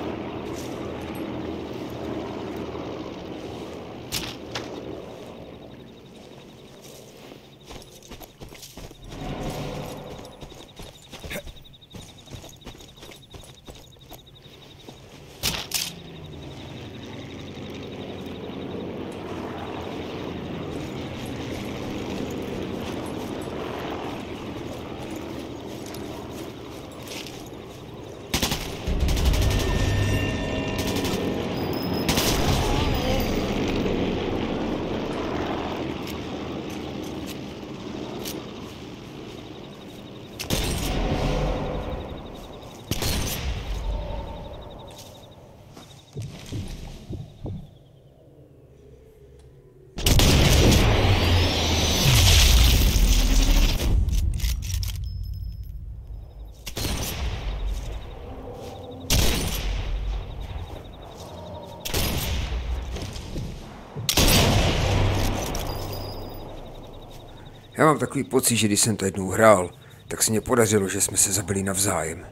Já mám takový pocit, že když jsem to jednou hrál, tak se mě podařilo, že jsme se zabili navzájem.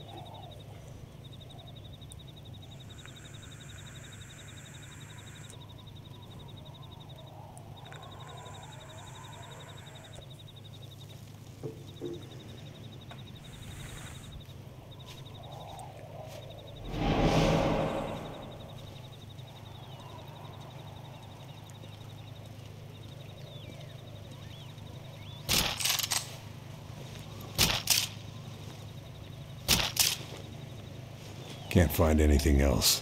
Can't find anything else.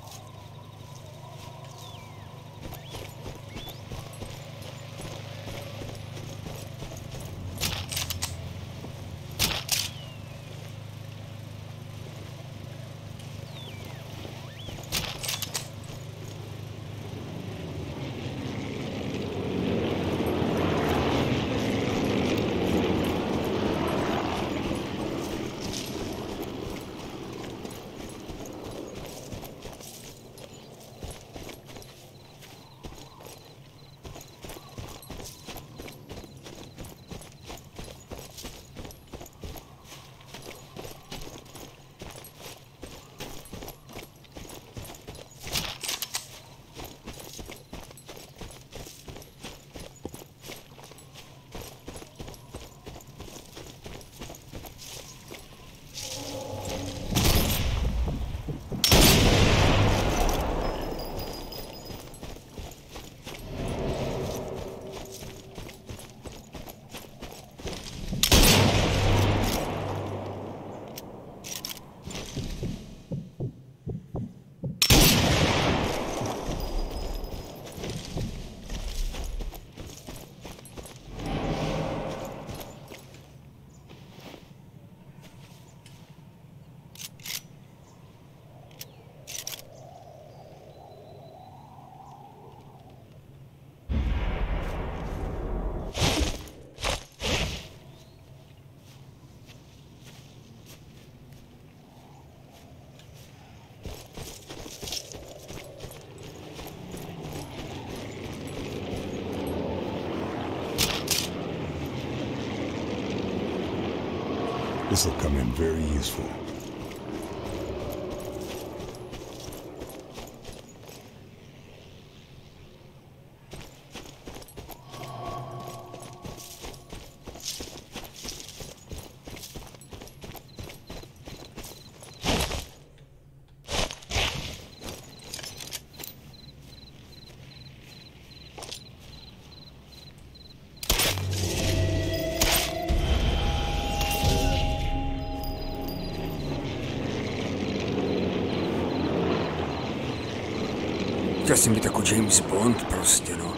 This will come in very useful. Chtěl jsem být jako James Bond prostě, no.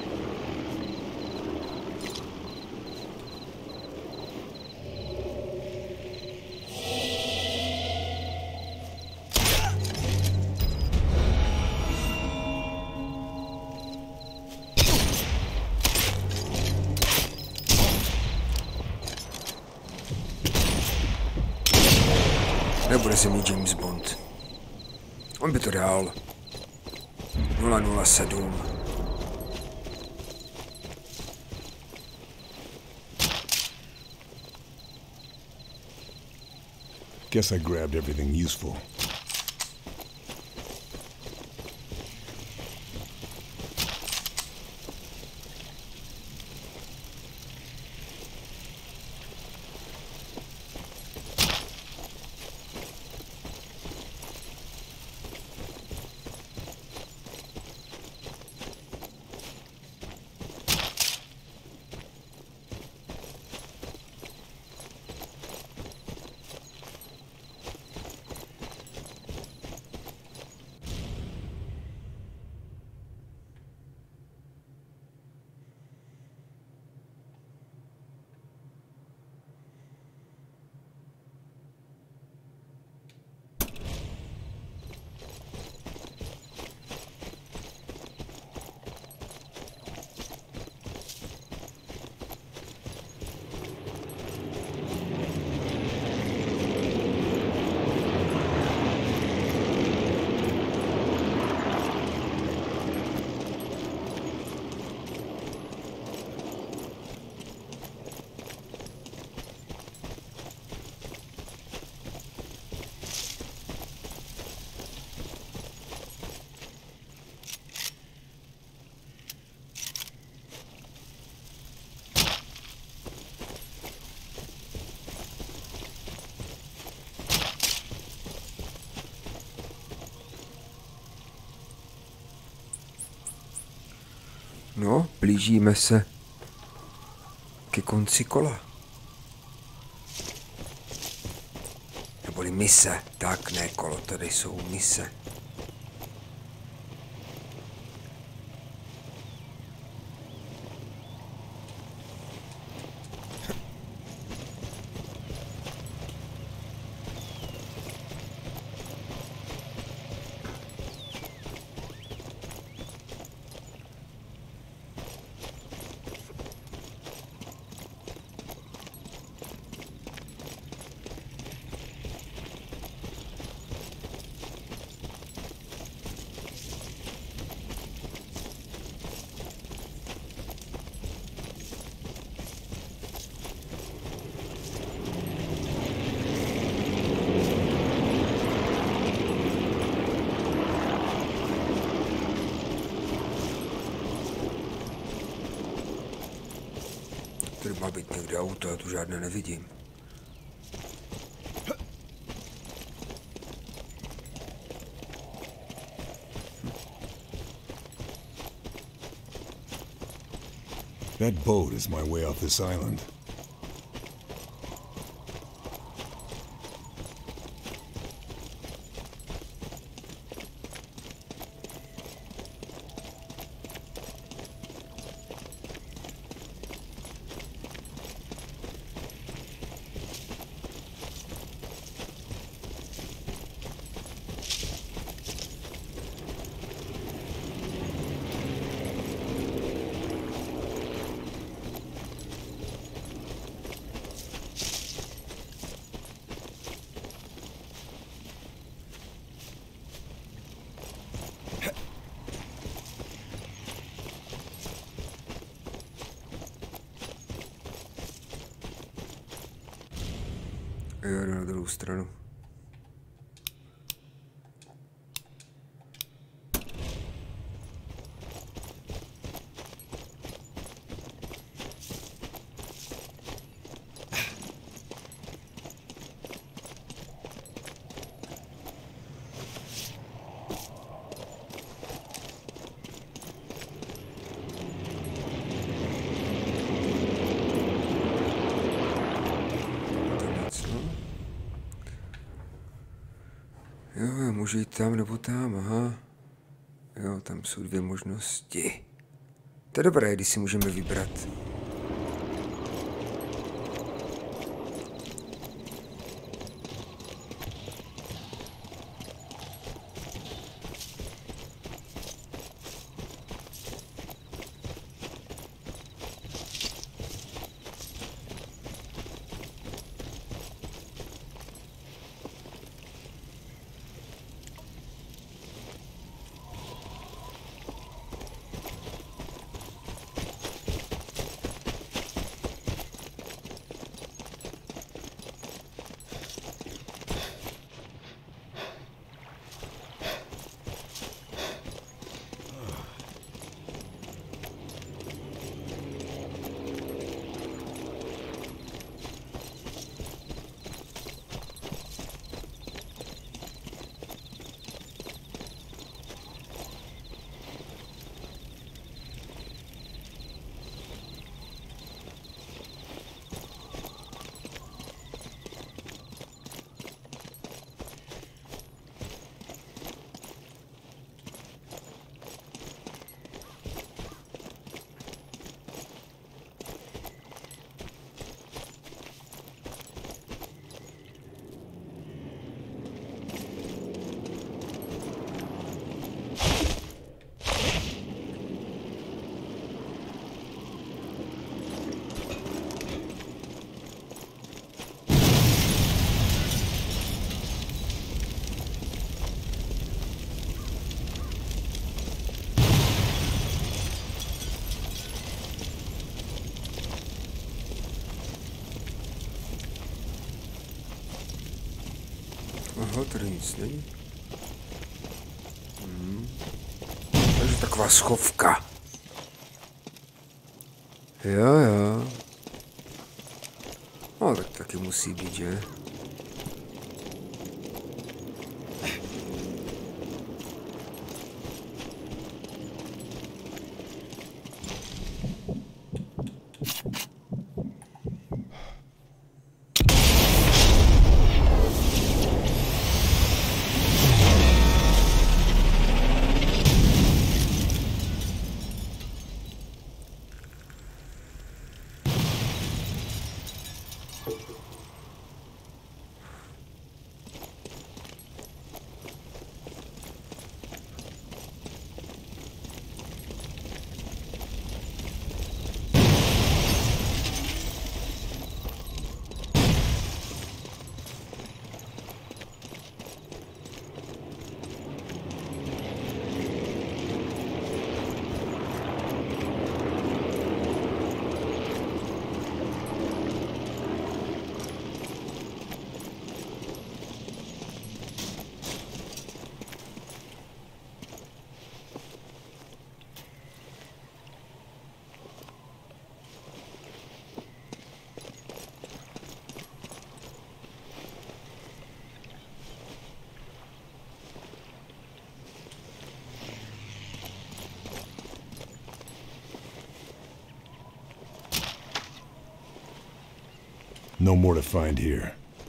Nebude se mít James Bond. On by to dál. nula nula sedm. Guess I grabbed everything useful. No, blížíme se ke konci kola. Neboli mise. Tak, ne kolo, tady jsou mise. Tady má být někde auto, já tu žádné nevidím. That boat is my way off this island. Jo, jdu na druhou stranu. Jo, můžu jít tam nebo tam, aha. Jo, tam jsou dvě možnosti. To je dobré, když si můžeme vybrat. Aha, tady nic není. Hmm. Takže taková schovka. Jo, jo. No, tak taky musí být, že? No more to find here.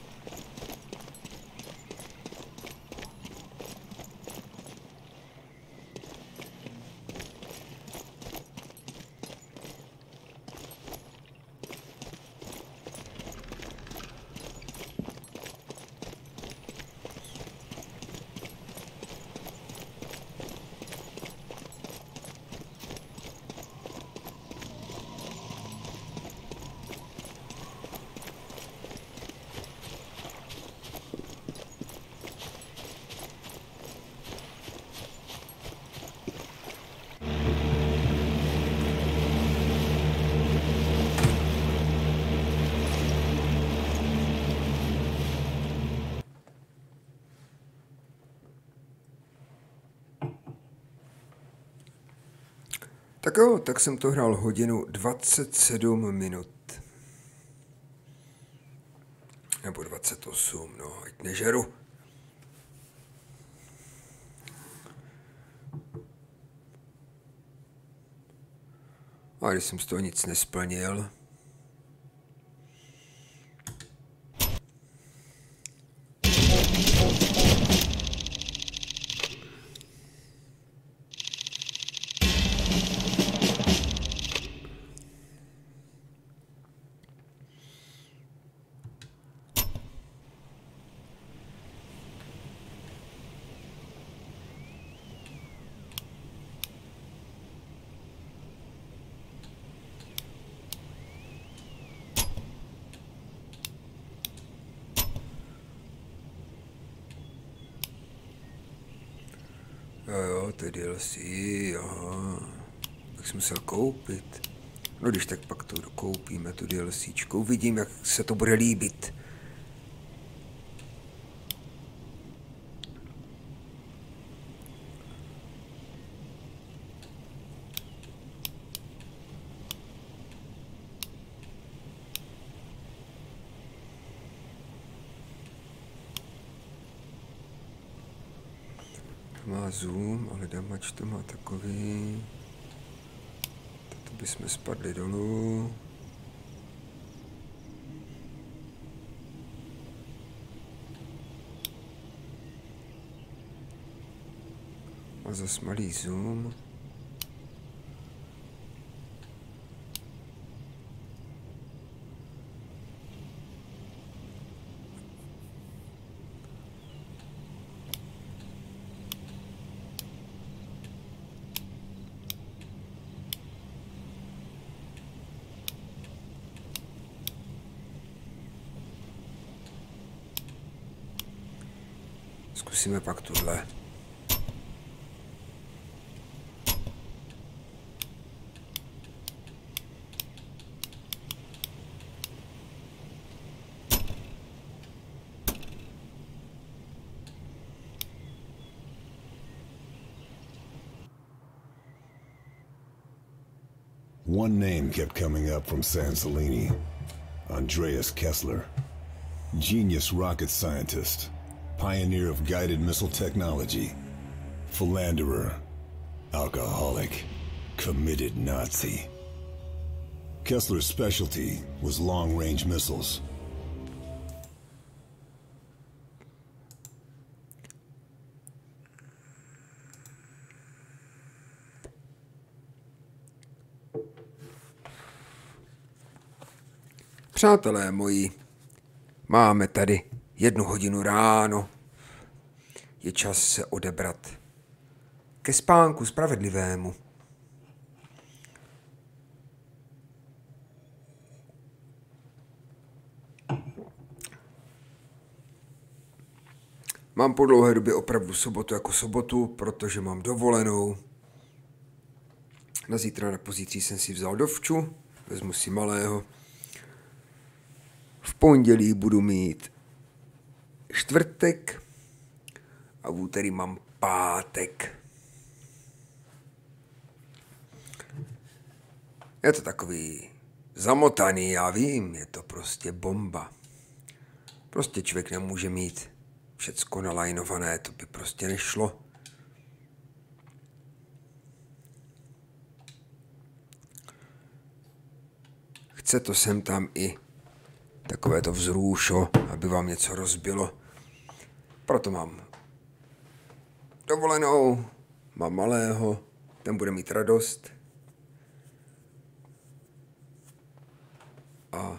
Tak jo, tak jsem to hrál hodinu dvacet sedm minut. Nebo dvacet osm, no, ať nežeru. A když jsem z toho nic nesplnil. Jo, jo, to je D L C, aha. Tak jsem musel koupit. No když tak pak to dokoupíme, tu DLCčku. Uvidím, jak se to bude líbit. Má zoom, ale damage to má takový. Toto bychom spadli dolů. A zas malý zoom. Zkusíme pak tuhle. One name kept coming up from San Celini. Andreas Kessler. Genius rocket scientist. Pioneer of guided missile technology. Philanderer. Alcoholic. Committed Nazi. Kessler's specialty was long-range missiles. Přátelé moji, Máme tady jednu hodinu ráno. Je čas se odebrat ke spánku spravedlivému. Mám po dlouhé době opravdu sobotu jako sobotu, protože mám dovolenou. Na zítra na pozítří jsem si vzal dovču, vezmu si malého. V pondělí budu mít čtvrtek a v úterý mám pátek. Je to takový zamotaný, já vím, je to prostě bomba. Prostě člověk nemůže mít všecko nalajnované, to by prostě nešlo. Chce to sem tam i takové to vzrůšo, aby vám něco rozbilo. Proto mám dovolenou, mám malého, ten bude mít radost. A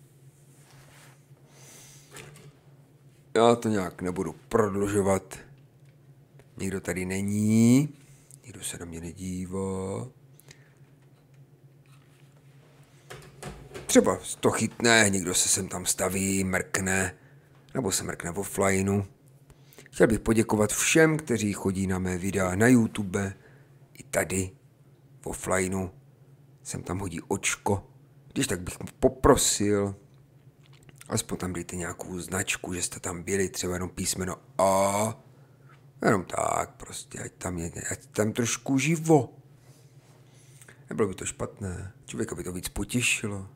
já to nějak nebudu prodlužovat. Nikdo tady není, nikdo se na mě nedívá. Třeba to chytne, někdo se sem tam staví, mrkne, nebo se mrkne v offlineu. Chtěl bych poděkovat všem, kteří chodí na mé videa na YouTube, i tady v offlineu. Sem tam hodí očko. Když tak bych poprosil, aspoň tam dejte nějakou značku, že jste tam byli, třeba jenom písmeno A. Jenom tak, prostě, ať tam je, ať tam trošku živo. Nebylo by to špatné, člověka by to víc potěšilo.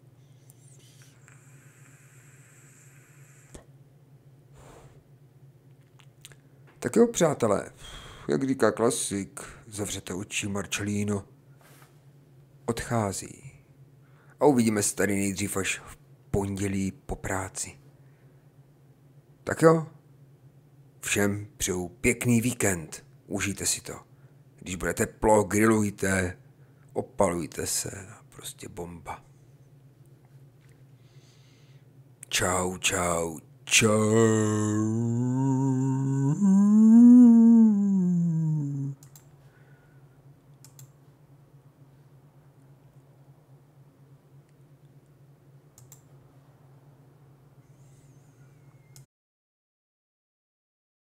Tak jo, přátelé, jak říká klasik, zavřete oči, Marcelino odchází. A uvidíme se tady nejdřív až v pondělí po práci. Tak jo, všem přeju pěkný víkend, užijte si to. Když bude teplo, grillujte, opalujte se, prostě bomba. Čau, čau, čau.